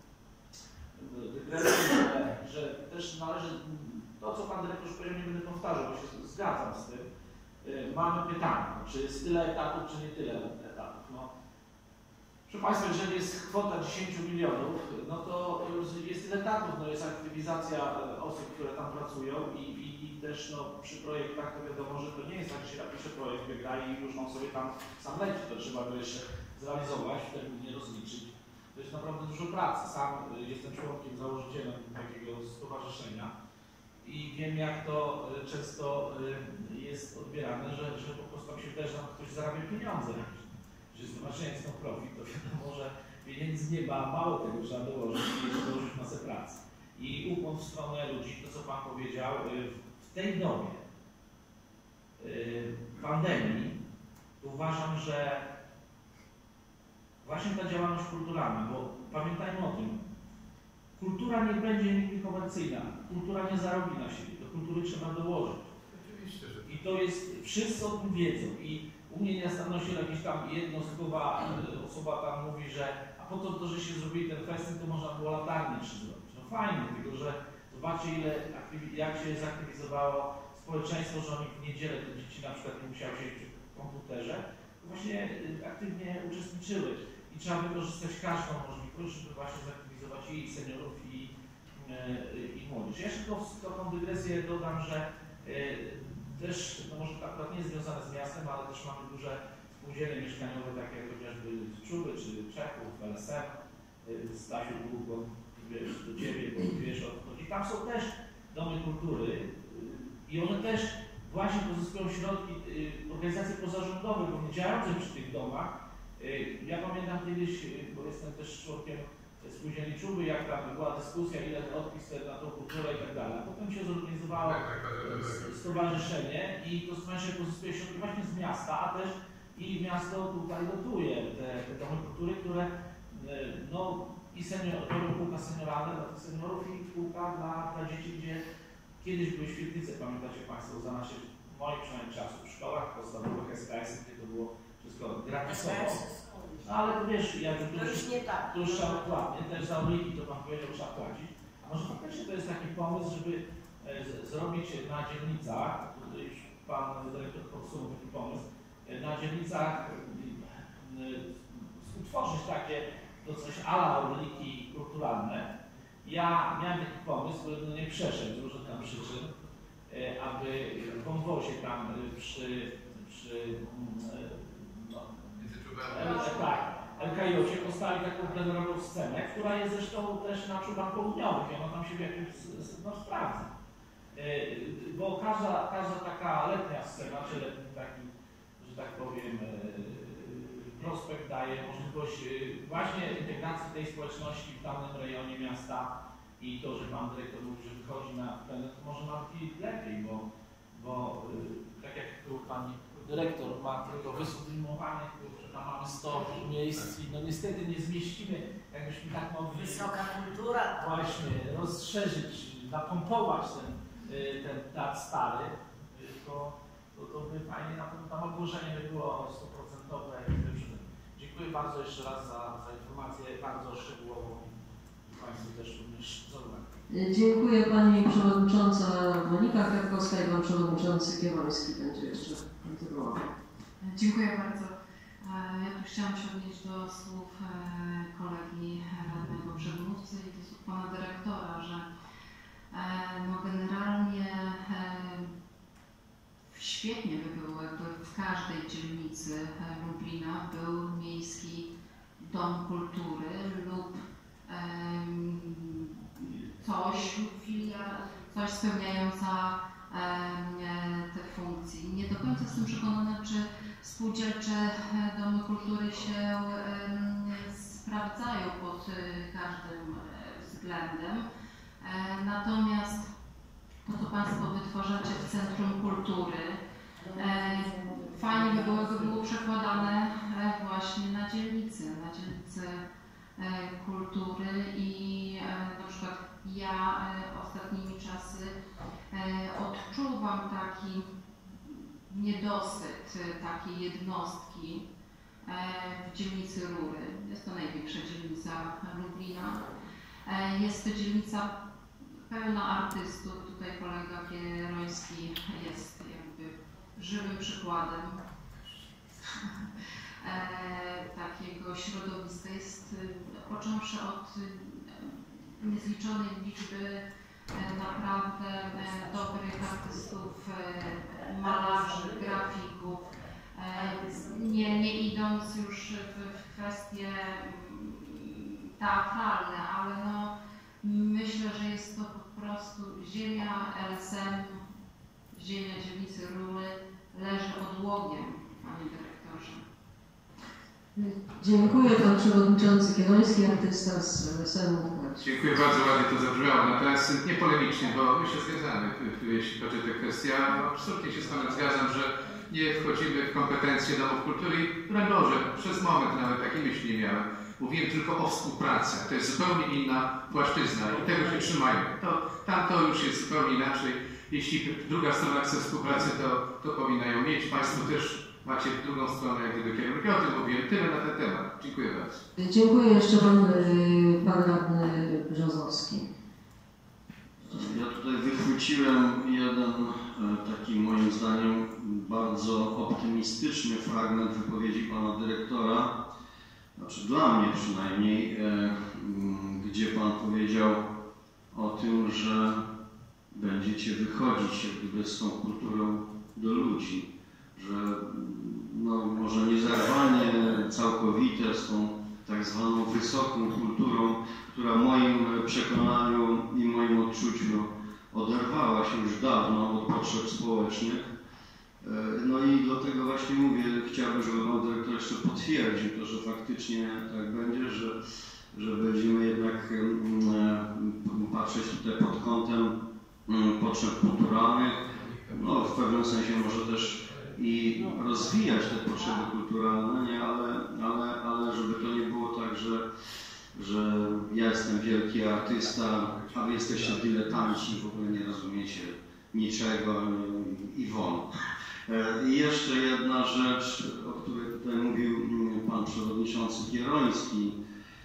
dygresję, że, że też należy, to co pan dyrektor już powiedział, nie będę powtarzał, bo się zgadzam z tym. Y, mamy pytanie, czy jest tyle etatów, czy nie tyle etatów. No, proszę Państwa, jeżeli jest kwota dziesięć milionów, no to jest tyle etatów, no jest aktywizacja osób, które tam pracują i, i I też no, przy projektach to wiadomo, że to nie jest tak, że się napisze projekt, wygra i już on sobie tam sam leci. To trzeba go jeszcze zrealizować, w terminie rozliczyć. To jest naprawdę dużo pracy. Sam jestem członkiem, założycielem takiego stowarzyszenia i wiem, jak to często jest odbierane, że, że po prostu tam się też nam ktoś zarabia pieniądze. Że stowarzyszenie jest no profit, to wiadomo, że pieniędzy nie ma, mało tego trzeba dołożyć i jeszcze dołożyć masę pracy. I ukłon w stronę ludzi, to co Pan powiedział, w tej dobie yy, pandemii uważam, że właśnie ta działalność kulturalna, bo pamiętajmy o tym, kultura nie będzie nigdy komercyjna, kultura nie zarobi na siebie, do kultury trzeba dołożyć. Oczywiście, że I to jest, wszyscy o tym wiedzą i u mnie niestanownie jakieś tam jednostkowa osoba tam mówi, że a po to, to, że się zrobili ten festyn, to można było latarnię trzy zrobić. No fajnie, tylko że zobaczcie, ile jak się zaktywizowało społeczeństwo, że oni w niedzielę te dzieci na przykład nie musiały siedzieć przy komputerze, to właśnie aktywnie uczestniczyły i trzeba wykorzystać każdą możliwość, żeby właśnie zaktywizować i seniorów, i, i młodzież. Ja jeszcze tylko taką dygresję dodam, że też, no może akurat nie jest związane z miastem, ale też mamy duże spółdzielnie mieszkaniowe, takie jak chociażby Czuby czy Czechów, L S M, Stasiu Długo, wiesz, do Ciebie, bo wiesz o co chodzi. Tam są też domy kultury i one też właśnie pozyskują środki, organizacje pozarządowe, bo nie działające przy tych domach. Ja pamiętam kiedyś, bo jestem też członkiem spółdzielni Czuby, jak tam była dyskusja, ile odpis na tą kulturę i tak dalej. Potem się zorganizowało stowarzyszenie i to stowarzyszenie pozyskuje środki właśnie z miasta, a też i miasto tutaj dotuje te, te domy kultury, które no i senior, kółka senioralne dla tych seniorów i kółka dla, dla dzieci, gdzie kiedyś były świetlice, pamiętacie Państwo, za naszych, moich przynajmniej czasów, w szkołach podstawowych S K S, gdzie to było wszystko gratisowo. No ale to wiesz, jak to już nie tak. To już trzeba płacić, też za oliki, to Pan powiedział, trzeba płacić. A może faktycznie to jest taki pomysł, żeby e, z, zrobić na dzielnicach, tutaj już Pan dyrektor podsunął taki pomysł, e, na dzielnicach e, e, utworzyć takie to coś ala orliki kulturalne Ja miałem taki pomysł, który nie przeszedł z różnych tam przyczyn, aby w wąwozie tam przy, przy no, tak, El Kajocie postawić taką plenerową scenę, która jest zresztą też na czubach południowych i ona tam się w jakimś no, sprawdza. Bo każda, każda taka letnia scena, czy letni taki, że tak powiem, prospekt daje możliwość właśnie integracji tej społeczności w danym rejonie miasta i to, że pan dyrektor mówi, że wychodzi na ten, to może nawet i lepiej, bo, bo tak jak tu pani dyrektor ma tylko wysublimowanie, że tam mamy sto miejsc i no niestety nie zmieścimy, jakbyśmy tak mogli Wysoka kultura. właśnie rozszerzyć, napompować ten, ten teatr stary, to, to, to by fajnie na pewno tam ogłoszenie by było sto procent. Dziękuję bardzo jeszcze raz za, za informację bardzo szczegółową i Państwu też również za uwagę. Dziękuję Pani Przewodnicząca Monika Kwiatkowska i Pan Przewodniczący Kieroński będzie jeszcze kontynuował. Dziękuję bardzo. Ja tu chciałam się odnieść do słów kolegi radnego przedmówcy i do słów Pana Dyrektora, że no generalnie świetnie by było, jakby w każdej dzielnicy Lublina był miejski dom kultury lub um, coś, filia, coś spełniająca um, te funkcje. Nie do końca jestem przekonana, czy spółdzielcze domy kultury się um, sprawdzają pod każdym względem. Natomiast to, co Państwo wytwarzacie w Centrum Kultury, e, fajnie by było, jakby było przekładane e, właśnie na dzielnicy, na dzielnice e, kultury i e, na przykład ja e, ostatnimi czasy e, odczuwam taki niedosyt e, takiej jednostki e, w dzielnicy Rury. Jest to największa dzielnica Lublina. E, jest to dzielnica pełna artystów. Tutaj kolega Kieroński jest jakby żywym przykładem e, takiego środowiska. Jest, począwszy od niezliczonej liczby e, naprawdę e, dobrych artystów, e, malarzy, grafików, e, nie, nie idąc już w, w kwestie teatralne, ale no myślę, że jest to po prostu ziemia L S M, ziemia dzielnicy Rury leży odłogiem, Panie Dyrektorze. Dziękuję Pan Przewodniczący Kieroński, artysta z L S M. Dziękuję bardzo, ładnie to zabrzmiało. Natomiast nie polemicznie, bo my się zgadzamy, jeśli chodzi o tę kwestię. Ja absolutnie się z Panem zgadzam, że nie wchodzimy w kompetencje domów kultury. Broń Boże, przez moment nawet takiej myśli nie miałem. Mówiłem tylko o współpracy. To jest zupełnie inna płaszczyzna i tego się trzymajmy. To, tam to już jest zupełnie inaczej. Jeśli druga strona chce współpracy, to, to powinna ją mieć. Państwo też macie drugą stronę, jak gdyby kierunek. Ja o tym mówiłem. Tyle na ten temat. Dziękuję bardzo. Dziękuję jeszcze Pan, pan Radny Brzozowski. Ja tutaj wychwyciłem jeden taki moim zdaniem bardzo optymistyczny fragment wypowiedzi Pana Dyrektora. Znaczy dla mnie przynajmniej, e, gdzie Pan powiedział o tym, że będziecie wychodzić jak gdyby z tą kulturą do ludzi, że no, może nie zerwanie całkowite z tą tak zwaną wysoką kulturą, która w moim przekonaniu i moim odczuciu oderwała się już dawno od potrzeb społecznych. No i dlatego właśnie mówię, chciałbym, żeby Pan Dyrektor jeszcze potwierdził to, że faktycznie tak będzie, że, że będziemy jednak patrzeć tutaj pod kątem potrzeb kulturalnych, no w pewnym sensie może też i rozwijać te potrzeby kulturalne, nie? Ale, ale, ale żeby to nie było tak, że, że ja jestem wielki artysta, a wy jesteście dyletanci, w ogóle nie rozumiecie niczego i won. I jeszcze jedna rzecz, o której tutaj mówił Pan Przewodniczący Kieroński,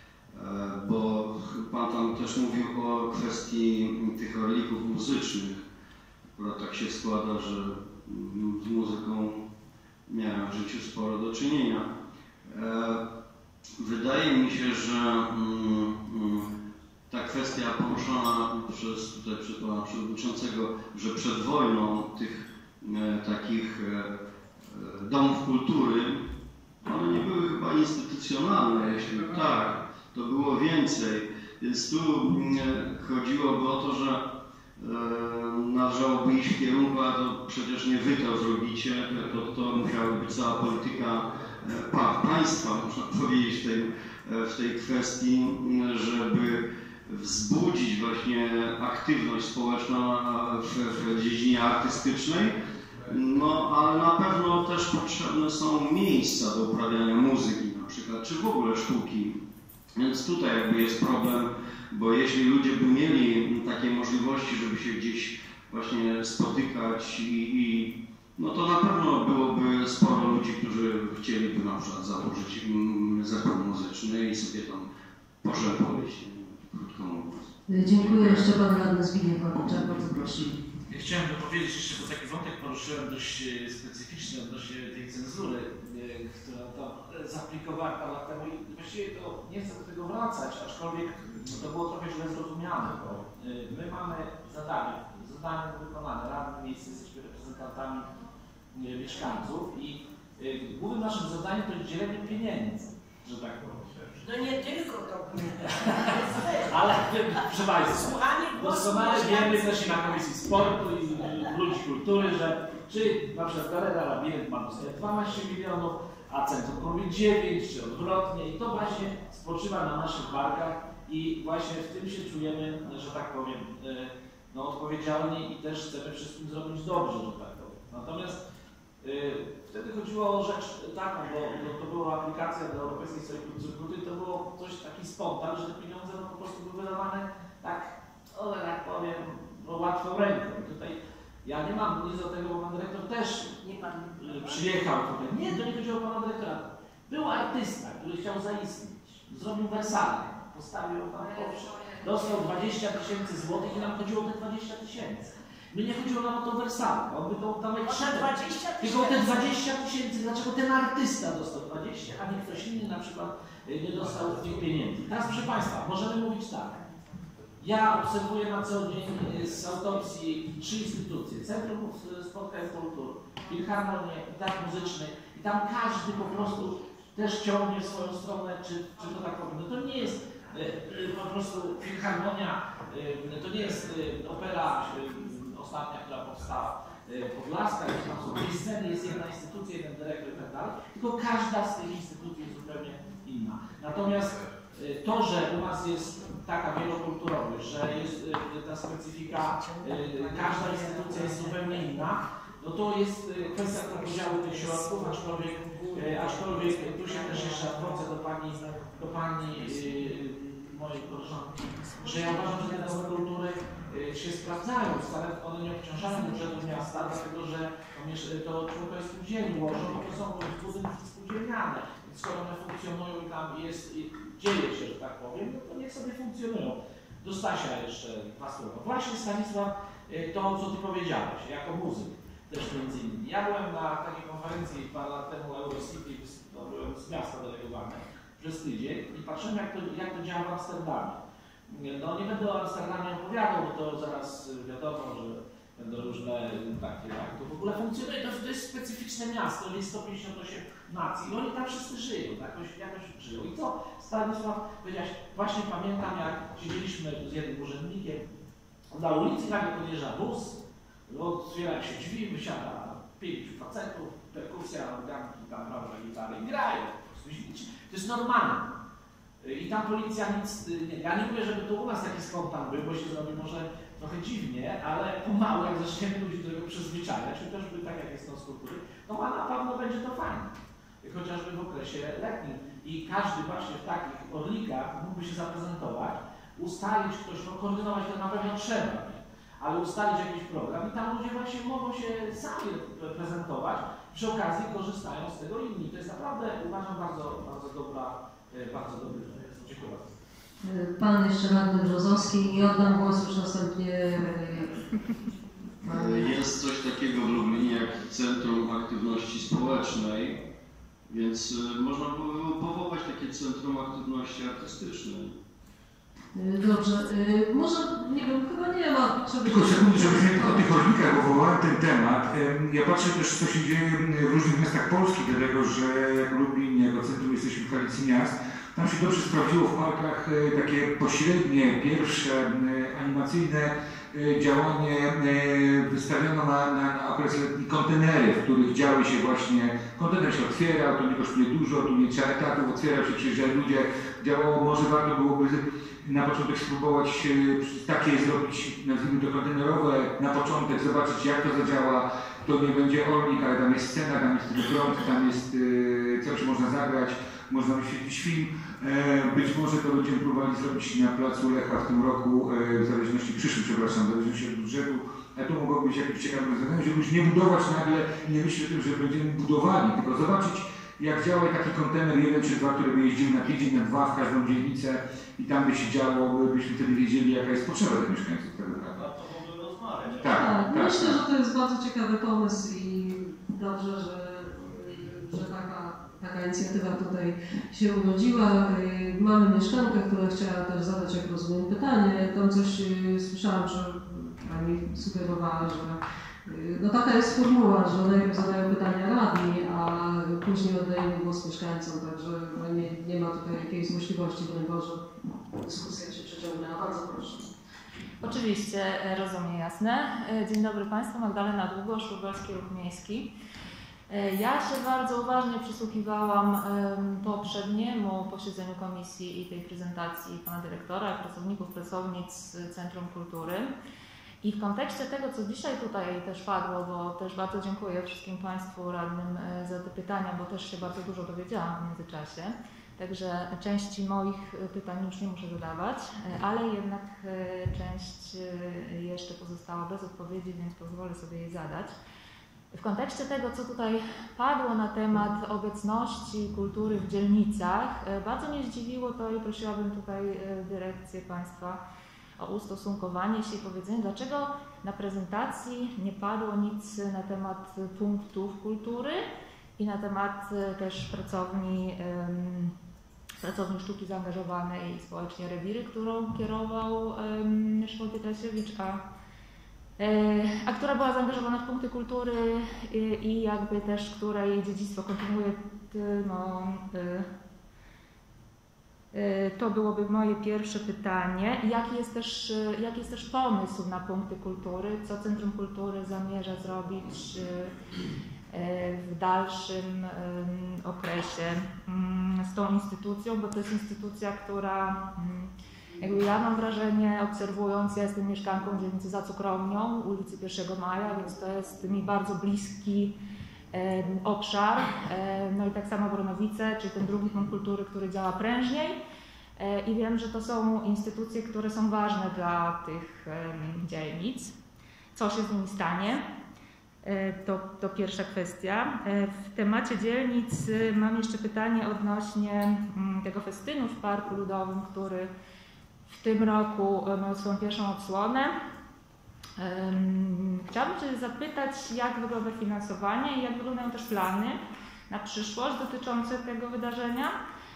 bo Pan tam też mówił o kwestii tych orlików muzycznych. Akurat tak się składa, że z muzyką miałem w życiu sporo do czynienia. Wydaje mi się, że ta kwestia kwestia poruszona przez, tutaj przez pana przewodniczącego, że przed wojną tych e, takich e, domów kultury, one nie były chyba instytucjonalne, jeśli tak, to było więcej. Więc tu e, chodziłoby o to, że e, należałoby iść w kierunku, a to przecież nie wy to zrobicie, to, to musiała być cała polityka e, pa, państwa, można powiedzieć, w tej, w tej kwestii, żeby wzbudzić właśnie aktywność społeczną w, w dziedzinie artystycznej, no ale na pewno też potrzebne są miejsca do uprawiania muzyki na przykład, czy w ogóle sztuki. Więc tutaj jakby jest problem, bo jeśli ludzie by mieli takie możliwości, żeby się gdzieś właśnie spotykać i, i no to na pewno byłoby sporo ludzi, którzy chcieliby na przykład założyć zespół muzyczny i sobie tam pożepować, krótko mówiąc. Dziękuję. Jeszcze pan radny Zbigniew Korniczak, bardzo prosimy. Ja chciałem dopowiedzieć jeszcze, bo taki wątek poruszyłem dość specyficzny odnośnie tej cenzury, która to zaaplikowała parę lat temu i właściwie to nie chcę do tego wracać, aczkolwiek to było trochę źle zrozumiane, bo my mamy zadanie, zadanie do wykonania, radni miejscy, jesteśmy reprezentantami mieszkańców i głównym naszym zadaniem to jest dzielenie pieniędzy, że tak powiem. No nie tylko to. Ale proszę Państwa, doskonale wiemy też i na Komisji Sportu i ludzi kultury, że czy na przykład Galera Labirynt ma dostać dwanaście milionów, a Centrum Kultury dziewięć, czy odwrotnie i to właśnie spoczywa na naszych barkach i właśnie w tym się czujemy, że tak powiem, no, odpowiedzialni i też chcemy wszystkim zrobić dobrze, że tak powiem. Natomiast yy, wtedy chodziło o rzecz taką, bo to, to była aplikacja do Europejskiej Kultury, to było coś taki spontan, że te pieniądze no, po prostu były wydawane tak, o, tak powiem, no, łatwą ręką. I tutaj ja nie mam nic do tego, bo pan dyrektor też Nie pan. yy, przyjechał tutaj. Nie, to nie chodziło o pana dyrektora. Był artysta, który chciał zaistnieć, zrobił wersalę, postawił tam powierzchnię. Dostał dwadzieścia tysięcy złotych i nam chodziło o te dwadzieścia tysięcy. My nie chodziło nam o tą wersalę, on by to tam jak dwadzieścia tylko te dwadzieścia tysięcy, dlaczego ten artysta dostał dwadzieścia, a nie ktoś inny na przykład nie dostał tych pieniędzy. Teraz proszę Państwa, możemy mówić tak. Ja obserwuję na co dzień z autopsji trzy instytucje. Centrum Spotkań Kultury, Filharmonię, Teatr Muzyczny i tam każdy po prostu też ciągnie w swoją stronę, czy, czy to tak powiem. No to nie jest po prostu Filharmonia, to nie jest opera ostatnia, która powstała Podlaska, gdzie tam są dwie sceny, jest jedna instytucja, jeden dyrektor i tak dalej, tylko każda z tych instytucji jest zupełnie inna. Natomiast to, że u nas jest taka wielokulturowość, że jest ta specyfika, każda instytucja jest zupełnie inna, no to jest kwestia podziału tych środków, aczkolwiek, aczkolwiek tu się też jeszcze odwrócę do pani, do pani mojej koleżanki, że ja uważam, że te domy kultury się sprawdzają, wcale one nie obciążają budżetu miasta, dlatego że to członkowie spółdzielni łożą, bo to są budynki spółdzielniane. Więc skoro one funkcjonują i tam jest, i dzieje się, że tak powiem, no to niech sobie funkcjonują. Do Stasia jeszcze dwa słowa. Właśnie Stanisław, to co Ty powiedziałeś, jako muzyk też między innymi. Ja byłem na takiej konferencji parę lat temu Eurocity, to byłem z miasta delegowany przez tydzień i patrzyłem jak to, jak to działa w Amsterdamie. No nie będę o Amsterdamie opowiadał, bo to zaraz wiadomo, że będą różne takie, jak to w ogóle funkcjonuje. To, to jest specyficzne miasto, jest sto pięćdziesiąt osiem nacji i oni tam wszyscy żyją, jakoś, jakoś żyją. I co Stanisław powiedziałeś, właśnie pamiętam jak siedzieliśmy z jednym urzędnikiem na ulicy, nagle podjeżdża bus, otwierają się drzwi, wysiada pięciu facetów, perkusja, organki, tam prawda, gitary i grają. To jest normalne. I tam policja nic nie... Ja nie mówię, żeby to u nas taki spontan był, bo się zrobi może trochę dziwnie, ale pomału, jak zaczniemy ludzi do tego przyzwyczajać, chociażby tak jak jest to z kultury, no a na pewno będzie to fajne. Chociażby w okresie letnim. I każdy właśnie w takich orlikach mógłby się zaprezentować, ustalić ktoś, no koordynować to na pewno trzeba, ale ustalić jakiś program i tam ludzie właśnie mogą się sami prezentować, przy okazji korzystają z tego inni. To jest naprawdę, uważam, bardzo, bardzo dobra, bardzo dobry pomysł. Dziękuję bardzo. Pan jeszcze radny Brzozowski i oddam głos już następnie. Jest coś takiego w Lublinie jak Centrum Aktywności Społecznej, więc można było powołać takie Centrum Aktywności Artystycznej. Dobrze, może, nie wiem, chyba nie ma... Tylko sekundę, żebyśmy o tych chodnikach, bo wywołałem ten temat. Ja patrzę też, co się dzieje w różnych miastach Polski, dlatego że jak Lublin, jako centrum jesteśmy w koalicji miast, tam się dobrze sprawdziło w parkach takie pośrednie, pierwsze, animacyjne działanie. Wystawiono na, na, na okres letni kontenery, w których działy się właśnie, kontener się otwierał, to nie kosztuje dużo, tu nie trzeba etatów, otwierał się, przyjeżdżali ludzie, działało, może warto byłoby na początek spróbować takie zrobić, nazwijmy to kontenerowe, na początek zobaczyć, jak to zadziała. To nie będzie orlik, ale tam jest scena, tam jest prąd, tam jest yy, coś, można zagrać, można wyświetlić film. E, być może to będziemy próbowali zrobić na placu Lecha w tym roku, e, w zależności, przyszłym, przepraszam, w zależności od budżetu. A to mogło być jakieś ciekawe rozwiązanie, żeby już nie budować nagle i nie myśleć o tym, że będziemy budowali, tylko zobaczyć, jak działa taki kontener jeden czy dwa, który by jeździł na tydzień, na dwa w każdą dzielnicę i tam by się działo, byśmy wtedy wiedzieli, jaka jest potrzeba tych mieszkańców tego kraju. Tak, Tak, tak, myślę, tak. że to jest bardzo ciekawy pomysł i dobrze, że, że taka, taka inicjatywa tutaj się urodziła. Mamy mieszkankę, która chciała też zadać, jak rozumiem, pytanie. Tam coś słyszałam, że pani sugerowała, że no taka jest formuła, że najpierw zadają pytania radni, a później oddajemy głos mieszkańcom, także nie, nie ma tutaj jakiejś możliwości, broń Boże, dyskusja się przeciągnęła. Bardzo proszę. Oczywiście, rozumiem, jasne. Dzień dobry Państwu, Magdalena Długosz, Lubelski Ruch Miejski. Ja się bardzo uważnie przysłuchiwałam poprzedniemu posiedzeniu komisji i tej prezentacji pana dyrektora, pracowników, pracownic Centrum Kultury. I w kontekście tego, co dzisiaj tutaj też padło, bo też bardzo dziękuję wszystkim Państwu radnym za te pytania, bo też się bardzo dużo dowiedziałam w międzyczasie. Także części moich pytań już nie muszę zadawać, ale jednak część jeszcze pozostała bez odpowiedzi, więc pozwolę sobie je zadać. W kontekście tego, co tutaj padło na temat obecności kultury w dzielnicach, bardzo mnie zdziwiło to i prosiłabym tutaj dyrekcję Państwa o ustosunkowanie się i powiedzenie, dlaczego na prezentacji nie padło nic na temat punktów kultury i na temat też pracowni, um, pracowni sztuki zaangażowanej i społecznie Rewiry, którą kierował um, Szymon Pietrasiewicz, a, e, a która była zaangażowana w punkty kultury i, i jakby też, której dziedzictwo kontynuuje no, y, To byłoby moje pierwsze pytanie. Jaki jest, też, jaki jest też pomysł na punkty kultury? Co Centrum Kultury zamierza zrobić w dalszym okresie z tą instytucją? Bo to jest instytucja, która, jakby ja mam wrażenie, obserwując, ja jestem mieszkanką dzielnicy za Cukrownią, ulicy pierwszego maja, więc to jest mi bardzo bliski obszar, no i tak samo Bronowice, czyli ten drugi punkt kultury, który działa prężniej i wiem, że to są instytucje, które są ważne dla tych dzielnic. Co się z nimi stanie? To, to pierwsza kwestia. W temacie dzielnic mam jeszcze pytanie odnośnie tego festynu w Parku Ludowym, który w tym roku miał swoją pierwszą odsłonę. Chciałabym się zapytać, jak wygląda finansowanie i jak wyglądają też plany na przyszłość dotyczące tego wydarzenia.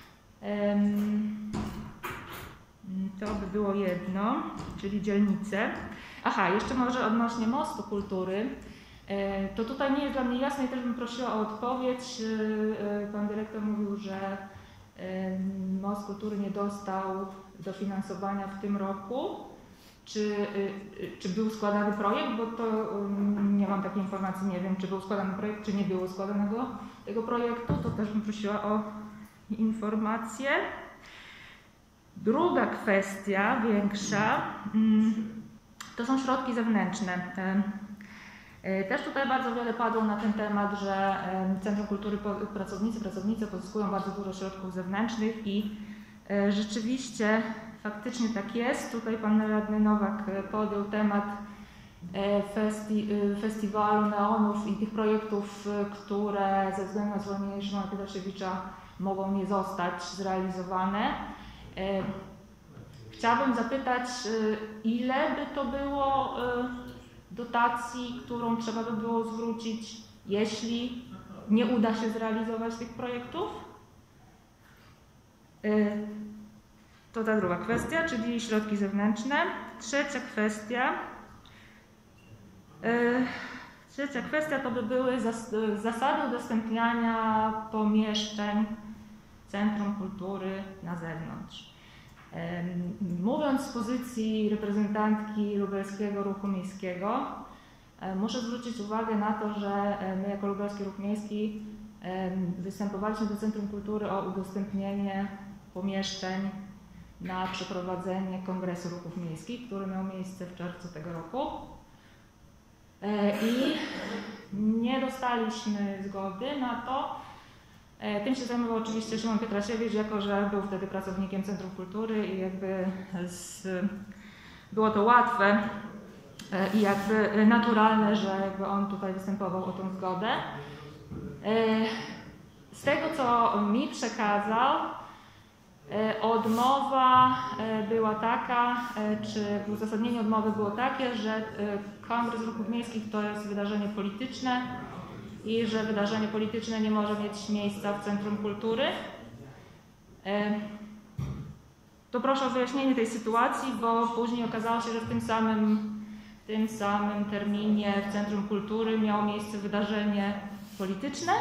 To by było jedno, czyli dzielnice. Aha, jeszcze może odnośnie Mostu Kultury. To tutaj nie jest dla mnie jasne i też bym prosiła o odpowiedź. Pan dyrektor mówił, że Most Kultury nie dostał dofinansowania w tym roku. Czy, czy był składany projekt, bo to nie mam takiej informacji, nie wiem, czy był składany projekt, czy nie było składanego tego projektu, to też bym prosiła o informację. Druga kwestia, większa, to są środki zewnętrzne. Też tutaj bardzo wiele padło na ten temat, że Centrum Kultury pracownicy, pracownice pozyskują bardzo dużo środków zewnętrznych i rzeczywiście faktycznie tak jest. Tutaj pan radny Nowak podjął temat festi festiwalu neonów i tych projektów, które ze względu na zwolnienie Szymona Pietrasiewicza mogą nie zostać zrealizowane. Chciałabym zapytać, ile by to było dotacji, którą trzeba by było zwrócić, jeśli nie uda się zrealizować tych projektów? To To ta druga kwestia, czyli środki zewnętrzne. Trzecia kwestia. Yy, trzecia kwestia to by były zas zasady udostępniania pomieszczeń Centrum Kultury na zewnątrz. Yy, mówiąc z pozycji reprezentantki Lubelskiego Ruchu Miejskiego, yy, muszę zwrócić uwagę na to, że my jako Lubelski Ruch Miejski yy, występowaliśmy do Centrum Kultury o udostępnienie pomieszczeń na przeprowadzenie Kongresu Ruchów Miejskich, który miał miejsce w czerwcu tego roku. I nie dostaliśmy zgody na to. Tym się zajmował oczywiście Szymon Pietrasiewicz, jako że był wtedy pracownikiem Centrum Kultury i jakby z, było to łatwe i jakby naturalne, że jakby on tutaj występował o tą zgodę. Z tego, co mi przekazał, odmowa była taka, czy uzasadnienie odmowy było takie, że Kongres Ruchów Miejskich to jest wydarzenie polityczne i że wydarzenie polityczne nie może mieć miejsca w Centrum Kultury. To proszę o wyjaśnienie tej sytuacji, bo później okazało się, że w tym samym, w tym samym terminie w Centrum Kultury miało miejsce wydarzenie polityczne.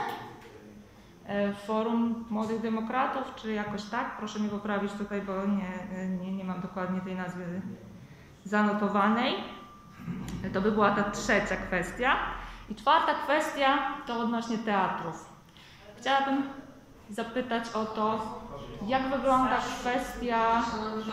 Forum Młodych Demokratów, czy jakoś tak, proszę mnie poprawić tutaj, bo nie, nie, nie mam dokładnie tej nazwy zanotowanej. To by była ta trzecia kwestia. I czwarta kwestia to odnośnie teatrów. Chciałabym zapytać o to, jak wygląda kwestia...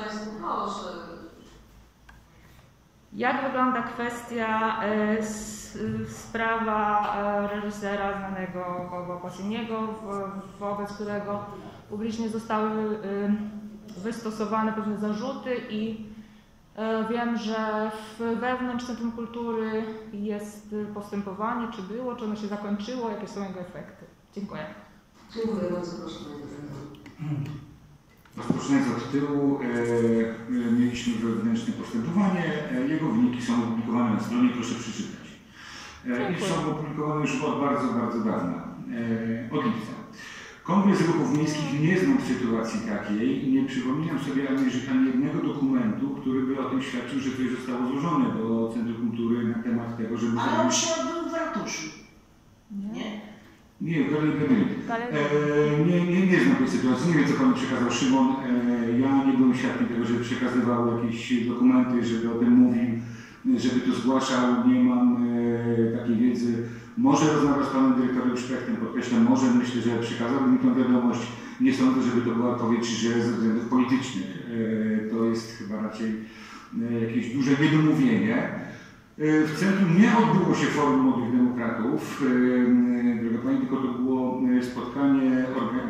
Jak wygląda kwestia y, s, sprawa y, reżysera znanego Boba Pasyniego, wobec którego publicznie zostały y, wystosowane pewne zarzuty i y, wiem, że w, wewnątrz Centrum Kultury jest postępowanie, czy było, czy ono się zakończyło, jakie są jego efekty. Dziękuję. Dziękuję bardzo, proszę Panie Dyrektor. Rozpoczynając od tyłu, e, mieliśmy wewnętrzne postępowanie, e, jego wyniki są opublikowane na stronie, proszę przeczytać. E, I są opublikowane już od bardzo, bardzo dawna, e, od lipca. Kongres Ruchów Miejskich nie znam sytuacji takiej i nie przypominam sobie ani, ani jednego dokumentu, który by o tym świadczył, że coś zostało złożone do Centrum Kultury na temat tego, żeby... Ale on się odbył w ratuszu. Nie? Nie, w Galerii e, nie, nie, nie znam tej sytuacji, nie wiem, co Panu przekazał Szymon. E, ja nie byłem świadkiem tego, żeby przekazywał jakieś dokumenty, żeby o tym mówił, żeby to zgłaszał. Nie mam e, takiej wiedzy. Może rozmawiał z Panem Dyrektorem Szpechtem, podkreślam, może myślę, że przekazałbym mi tę wiadomość. Nie sądzę, żeby to była odpowiedź, że ze względów politycznych. E, to jest chyba raczej e, jakieś duże niedomówienie. W centrum nie odbyło się Forum Młodych Demokratów, droga Pani, tylko to było spotkanie,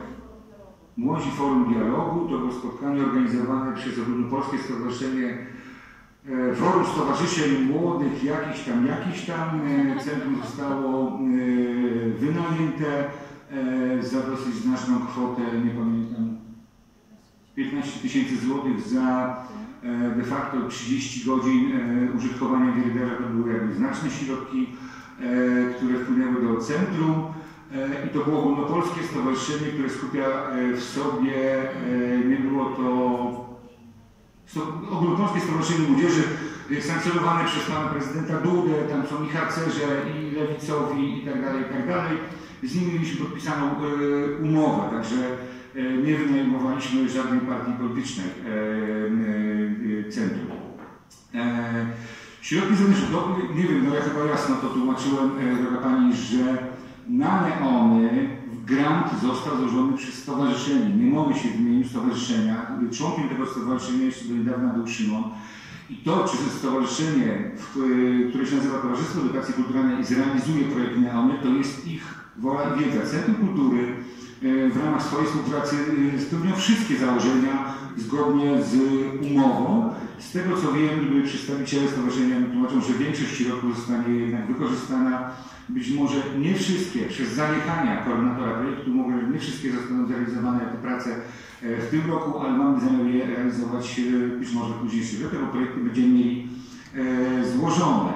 Młodzi Forum Dialogu, to było spotkanie organizowane przez Ogólnopolskie Stowarzyszenie, Forum Stowarzyszeń Młodych, jakiś tam, jakiś tam. Centrum zostało wynajęte za dosyć znaczną kwotę, nie pamiętam, piętnaście tysięcy złotych za de facto trzydzieści godzin użytkowania Wierdera. To były jakby znaczne środki, które wpłynęły do centrum i to było ogólnopolskie stowarzyszenie, które skupia w sobie, nie było to Ogólnopolskie Stowarzyszenie Młodzieży sankcjonowane przez pana prezydenta Dudę, tam są i harcerze, i lewicowi, i tak dalej, i tak dalej. Z nimi mieliśmy podpisaną umowę, także nie wynajmowaliśmy żadnej partii politycznej centrum. Środki zewnętrzne, nie wiem, no ja chyba jasno to tłumaczyłem, droga Pani, że na neony grant został złożony przez stowarzyszenie. Nie mogę się w imieniu stowarzyszenia. Członkiem tego stowarzyszenia jeszcze do niedawna był Szymon. I to, czy stowarzyszenie, które się nazywa Towarzystwo Edukacji Kulturalnej i zrealizuje projekt neony, to jest ich wola i wiedza. Centrum Kultury w ramach swojej współpracy spełnia wszystkie założenia zgodnie z umową. Z tego co wiem, przedstawiciele stowarzyszenia tłumaczą, że większość środków zostanie jednak wykorzystana. Być może nie wszystkie, przez zaniechania koordynatora projektu, mogą, nie wszystkie zostaną zrealizowane te prace w tym roku, ale mamy zamiar je realizować być może w późniejszym roku, bo projekty będziemy mieli złożone.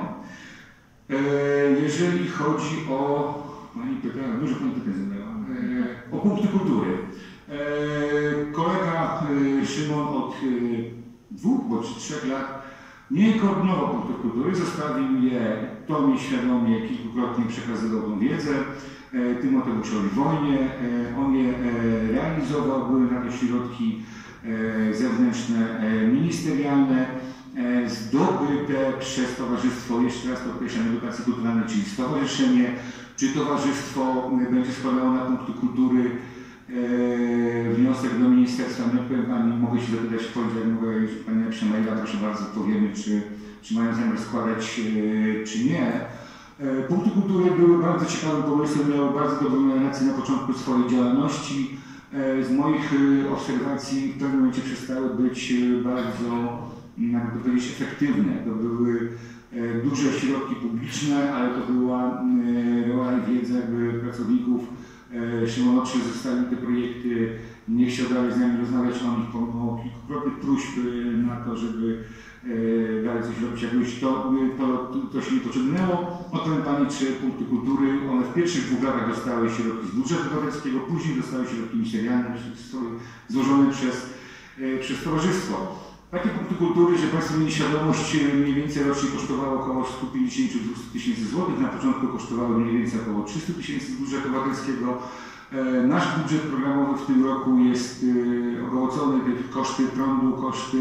Jeżeli chodzi o... Pani pytała, dużo Pani pytań zadała. O punkty kultury. Kolega Szymon od od dwóch bądź trzech lat nie koordynował punktów kultury, zostawił je, to mi świadomie kilkukrotnie przekazywał tą wiedzę Tymoteuszowi Wojnie. On je realizował, były na to środki zewnętrzne, ministerialne, zdobyte przez towarzystwo, jeszcze raz podkreślam, edukacji kulturalnej, czyli stowarzyszenie, czy towarzystwo będzie składało na punkty kultury wniosek do ministerstwa. Nie powiem Pani, mogę się zapytać w poniedziałek, mogę, jeżeli Pani napisze maila, proszę bardzo, powiemy, czy, czy mają zamiar składać, czy nie. Punkty kultury były bardzo ciekawym pomysłem, miały bardzo dobrą relację na początku swojej działalności. Z moich obserwacji w pewnym momencie przestały być bardzo, jakby powiedzieć, efektywne. To były duże środki publiczne, ale to była rola i wiedza jakby pracowników Szymonowszy, zostali te projekty, nie chciał dalej z nami rozmawiać o nich pomimo kilkukrotnych próśb na to, żeby dalej coś robić. Jakoś to, to, to się nie pociągnęło. Odpowiem Pani, czy punkty kultury, one w pierwszych dwóch latach dostały środki z budżetu obywatelskiego, później dostały środki ministerialne złożone przez, przez towarzystwo. Takie punkty kultury, że Państwo mieli świadomość, mniej więcej rocznie kosztowało około sto pięćdziesiąt do dwustu tysięcy złotych. Na początku kosztowały mniej więcej około trzysta tysięcy z budżetu obywatelskiego. Nasz budżet programowy w tym roku jest ogołocony, koszty prądu, koszty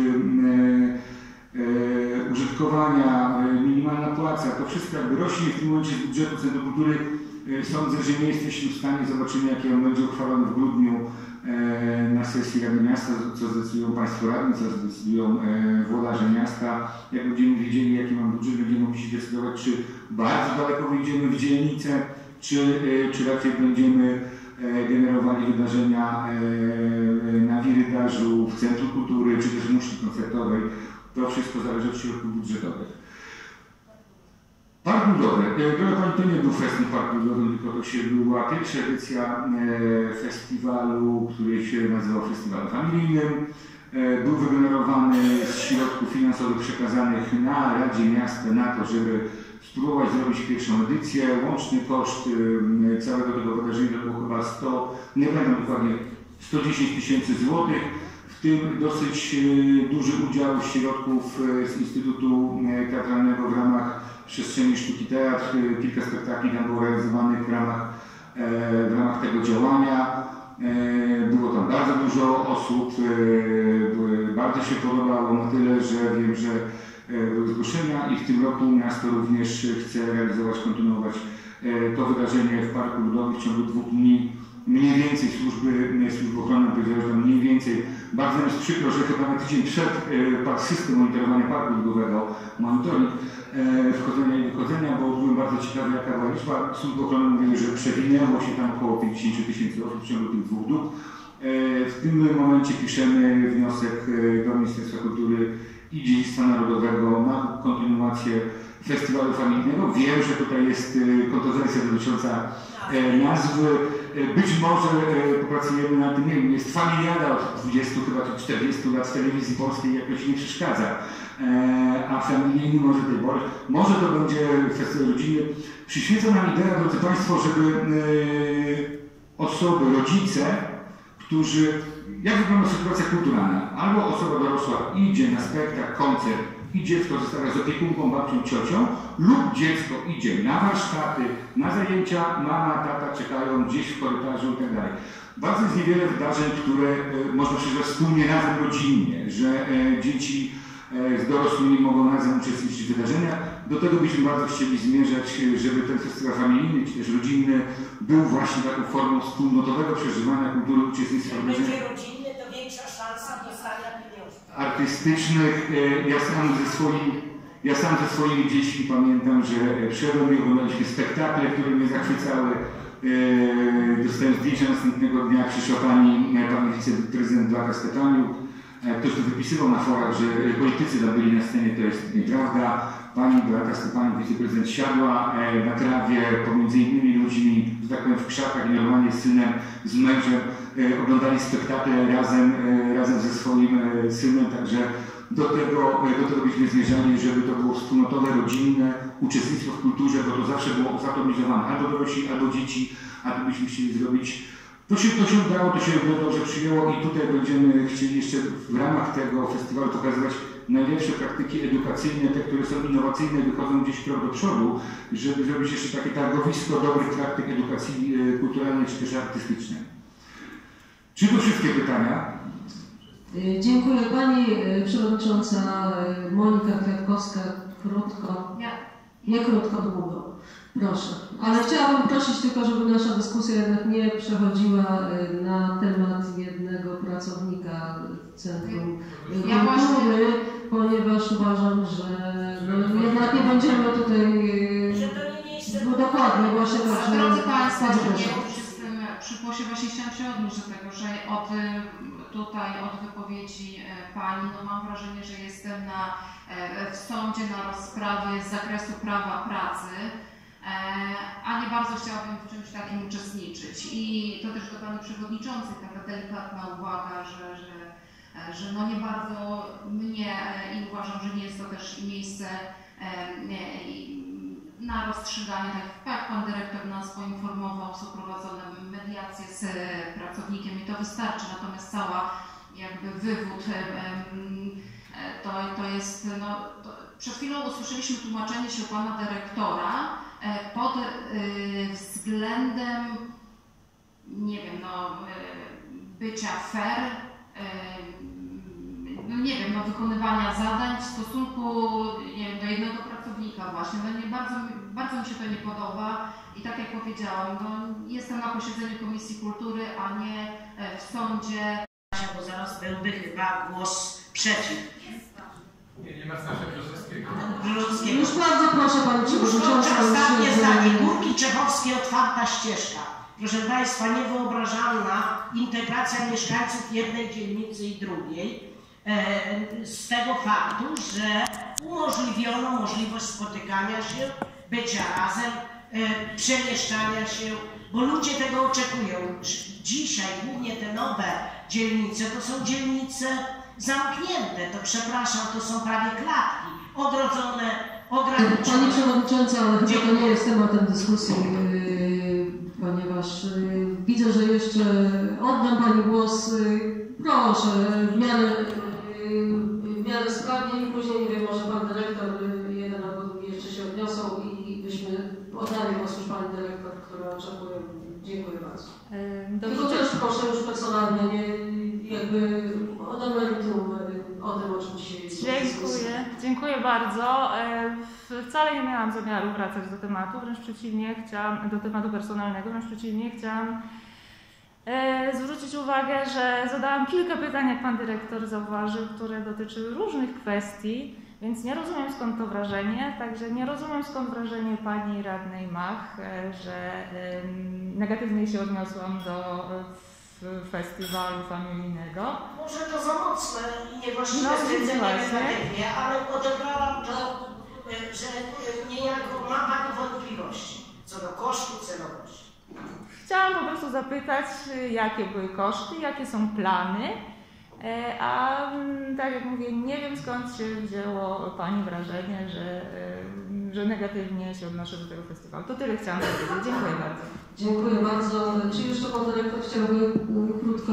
użytkowania, minimalna płaca, to wszystko jakby rośnie w tym momencie z budżetu Centrum Kultury. Sądzę, że nie jesteśmy w stanie, zobaczymy, jaki on będzie uchwalony w grudniu na sesji Rady Miasta, co zdecydują Państwo radni, co zdecydują włodarze miasta. Jak będziemy wiedzieli, jaki mam budżet, będziemy mogli się decydować, czy bardzo daleko wyjdziemy w dzielnicę, czy, czy raczej będziemy generowali wydarzenia na Wirydarzu, w Centrum Kultury, czy też w muszli koncertowej. To wszystko zależy od środków budżetowych. Park Ludowy. Droga Pani, to nie był festiwal Park Ludowy, tylko to się była pierwsza edycja festiwalu, który się nazywał Festiwalem Familijnym. Był wygenerowany z środków finansowych przekazanych na Radzie Miasta na to, żeby spróbować zrobić pierwszą edycję. Łączny koszt całego tego wydarzenia to było chyba sto, nie pamiętam dokładnie, sto dziesięć tysięcy złotych. W tym dosyć duży udział środków z Instytutu Teatralnego w ramach przestrzeni sztuki teatr. Kilka spektakli tam było realizowanych w ramach, w ramach tego działania. Było tam bardzo dużo osób, bardzo się podobało na tyle, że wiem, że były zgłoszenia i w tym roku miasto również chce realizować, kontynuować to wydarzenie w Parku Ludowym w ciągu dwóch dni. Mniej więcej służby, służby ochrony powiedziały, że mniej więcej. Bardzo mi jest przykro, że chyba na tydzień przed padł system monitorowania Parku Ludowego, monitoring wchodzenia i wychodzenia, bo byłem bardzo ciekawy, jaka była liczba. Służby ochrony mówiły, że przewinęło się tam około pięćdziesiąt tysięcy osób w ciągu tych dwóch dób. W tym momencie piszemy wniosek do Ministerstwa Kultury i Dziedzictwa Narodowego na kontynuację festiwalu familijnego. Wiem, że tutaj jest kontrowersja dotycząca nazwy. Być może popracujemy nad tym, nie wiem, jest familiada od dwudziestu chyba czy czterdziestu lat w telewizji polskiej, jakoś nie przeszkadza. A familijny może tej bory. Może to będzie festiwal rodzinny. Przyświeca nam idea, drodzy Państwo, żeby osoby, rodzice, którzy, jak wygląda sytuacja kulturalna? Albo osoba dorosła idzie na spektakl, koncert i dziecko zostawia z opiekunką, babcią, ciocią, lub dziecko idzie na warsztaty, na zajęcia, mama, tata czekają gdzieś w korytarzu itd. Bardzo jest niewiele wydarzeń, które można przeżywać wspólnie, razem rodzinnie, że dzieci z dorosłymi mogą razem uczestniczyć w wydarzeniach. Do tego byśmy bardzo chcieli zmierzać, żeby ten festiwal familijny, czy też rodzinny był właśnie taką formą wspólnotowego przeżywania kultury, uczestnictwa w wydarzeniach. Jak będzie rodzinny, to większa szansa dostania pieniędzy. Artystycznych. Ja sam ze swoimi, ja sam ze swoimi dziećmi pamiętam, że przyszedłem i oglądaliśmy spektakle, które mnie zachwycały. Dostałem zdjęcia następnego dnia, przyszła pani, pani wiceprezydent Beata Stepaniuk. Ktoś tu wypisywał na forach, że politycy byli na scenie, to jest nieprawda. Pani Beata Stepaniuk, wiceprezydent, siadła na trawie pomiędzy innymi ludźmi, że tak powiem, w krzakach, normalnie z synem, z mężem. Oglądali spektakle razem, razem ze swoim synem, także do tego, do tego byśmy zmierzali, żeby to było wspólnotowe, rodzinne uczestnictwo w kulturze, bo to zawsze było zatomizowane, albo dorośli, albo dzieci, a tu byśmy chcieli zrobić To się, to się udało, to się dobrze przyjęło i tutaj będziemy chcieli jeszcze w ramach tego festiwalu pokazywać najlepsze praktyki edukacyjne, te, które są innowacyjne, wychodzą gdzieś krok do przodu, żeby zrobić jeszcze takie targowisko dobrych praktyk edukacji kulturalnej czy też artystycznej. Czy to wszystkie pytania? Dziękuję. Pani Przewodnicząca Monika Kwiatkowska, krótko, nie krótko, długo. Proszę. Ale chciałabym prosić tylko, żeby nasza dyskusja jednak nie przechodziła na temat jednego pracownika Centrum Ja Kultury, właśnie... ponieważ uważam, że no, jednak nie będziemy tutaj... Że to nie miejsce... No dokładnie, właśnie tak. Że... Drodzy Państwo, Bardzo ja proszę. już jestem przy głosie, właśnie chciałam się odnieść do tego, że od, tutaj od wypowiedzi Pani, no mam wrażenie, że jestem na, w sądzie na rozprawie z zakresu prawa pracy, a nie bardzo chciałabym w czymś takim uczestniczyć. I to też do Pani Przewodniczącej taka delikatna uwaga, że, że, że no nie bardzo mnie i uważam, że nie jest to też miejsce na rozstrzyganie, tak jak Pan Dyrektor nas poinformował, są prowadzone mediacje z pracownikiem i to wystarczy, natomiast cała jakby wywód to, to jest, no, to przed chwilą usłyszeliśmy tłumaczenie się Pana Dyrektora pod względem, nie wiem, no, bycia fair, no nie wiem, no, wykonywania zadań w stosunku, nie wiem, do jednego pracownika właśnie. No nie, bardzo, bardzo mi się to nie podoba i tak jak powiedziałam, no, jestem na posiedzeniu Komisji Kultury, a nie w sądzie. Bo zaraz byłby chyba głos przeciw. Nie, nie ma Stasia Brzozowskiego. Brzozowskiego. Już bardzo proszę Pani Przewodnicząca. Ostatnie zdanie. Górki Czechowskie, otwarta ścieżka. Proszę Państwa, niewyobrażalna integracja mieszkańców jednej dzielnicy i drugiej. Z tego faktu, że umożliwiono możliwość spotykania się, bycia razem, przemieszczania się, bo ludzie tego oczekują. Dzisiaj głównie te nowe dzielnice to są dzielnice zamknięte, to przepraszam, to są prawie klatki, ogrodzone, ograniczone. Pani Przewodnicząca, ale chyba to nie jest tematem dyskusji, yy, ponieważ yy, widzę, że jeszcze oddam Pani głos. Yy, proszę, w miarę, yy, w miarę sprawnie i później, nie wiem, może Pan Dyrektor yy, jeden albo drugi jeszcze się odniosą i byśmy oddali głos już Pani Dyrektor, która oczekuje. Dziękuję bardzo. Dobrze. Tylko też proszę już personalnie, nie, jakby o meritum, o tym, o czym dzisiaj jest. Dziękuję, dziękuję bardzo. Wcale nie miałam zamiaru wracać do tematu, wręcz przeciwnie, chciałam, do tematu personalnego, wręcz przeciwnie, chciałam zwrócić uwagę, że zadałam kilka pytań, jak Pan Dyrektor zauważył, które dotyczyły różnych kwestii, więc nie rozumiem, skąd to wrażenie, także nie rozumiem, skąd wrażenie Pani Radnej Mach, że negatywnie się odniosłam do festiwalu familijnego. Może to za mocne i niewłaściwe No, stwierdzenie właśnie. negatywnie, ale odebrałam to, że niejako ma Pani wątpliwości co do kosztu, celowości. Chciałam po prostu zapytać, jakie były koszty, jakie są plany, a tak jak mówię, nie wiem, skąd się wzięło Pani wrażenie, że, że negatywnie się odnoszę do tego festiwalu. To tyle chciałam powiedzieć. Dziękuję bardzo. Dziękuję bardzo. Czy jeszcze Pan Dyrektor chciałby krótko,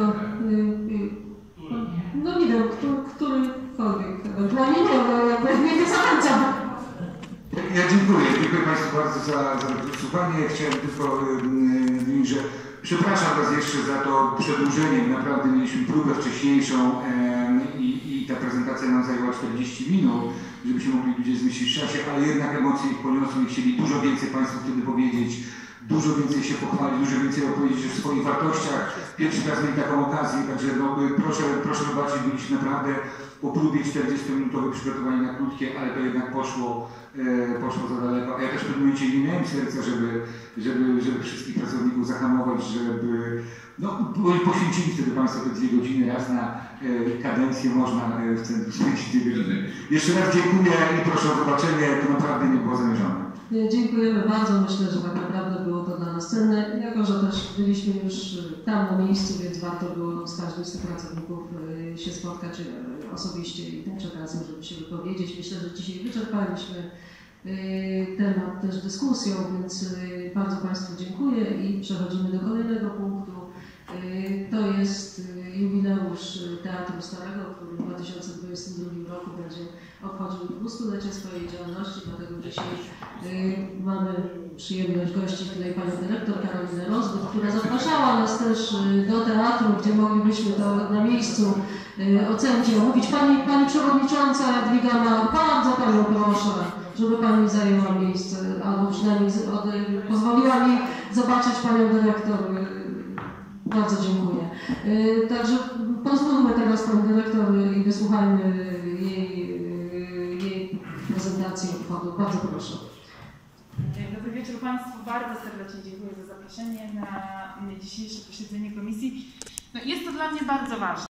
no nie wiem, którykolwiek, ewentualnie nie, nie zachęcam. Ja dziękuję. Dziękuję Państwu bardzo za, za wysłuchanie. Chciałem tylko mówić, że przepraszam Was jeszcze za to przedłużenie. Naprawdę mieliśmy próbę wcześniejszą i, i ta prezentacja nam zajęła czterdzieści minut, żebyśmy mogli ludzie zmieścić w czasie, ale jednak emocje ich poniosły i chcieli dużo więcej Państwu wtedy powiedzieć, dużo więcej się pochwalić, dużo więcej opowiedzieć o swoich wartościach. Pierwszy raz mieli taką okazję, także no, proszę, proszę zobaczyć, byliśmy naprawdę po próbie czterdziestominutowe przygotowanie na krótkie, ale to jednak poszło, e, poszło za daleko. A ja też w pewnym momencie nie miałem serca, żeby, żeby, żeby wszystkich pracowników zahamować, żeby no, poświęcili wtedy Państwo te dwie godziny, raz na e, kadencję można e, w centrum spędzić dwie godziny. Jeszcze raz dziękuję i proszę o zobaczenie, to naprawdę nie było zamierzone. Dziękujemy bardzo. Myślę, że tak naprawdę było to dla nas cenne. Jako że też byliśmy już tam na miejscu, więc warto było z każdym z tych pracowników się spotkać osobiście i tym okazją, żeby się wypowiedzieć. Myślę, że dzisiaj wyczerpaliśmy temat też dyskusją, więc bardzo Państwu dziękuję i przechodzimy do kolejnego punktu. To jest jubileusz Teatru Starego, który w dwa tysiące dwudziestym drugim roku będzie obchodził dwustulecie swojej działalności, dlatego dzisiaj mamy przyjemność gościć tutaj panią dyrektor Karolinę Rozbud, która zapraszała nas też do teatru, gdzie moglibyśmy to na miejscu ocenić i omówić. Pani, pani przewodnicząca Jadwiga Małek, bardzo panią proszę, żeby pani zajęła miejsce, albo przynajmniej pozwoliła mi zobaczyć panią dyrektor. Bardzo dziękuję. Także pozwólmy teraz panią dyrektor i wysłuchajmy jej, jej prezentacji obchodu. Bardzo proszę. Dobry wieczór Państwu. Bardzo serdecznie dziękuję za zaproszenie na dzisiejsze posiedzenie komisji. No, jest to dla mnie bardzo ważne.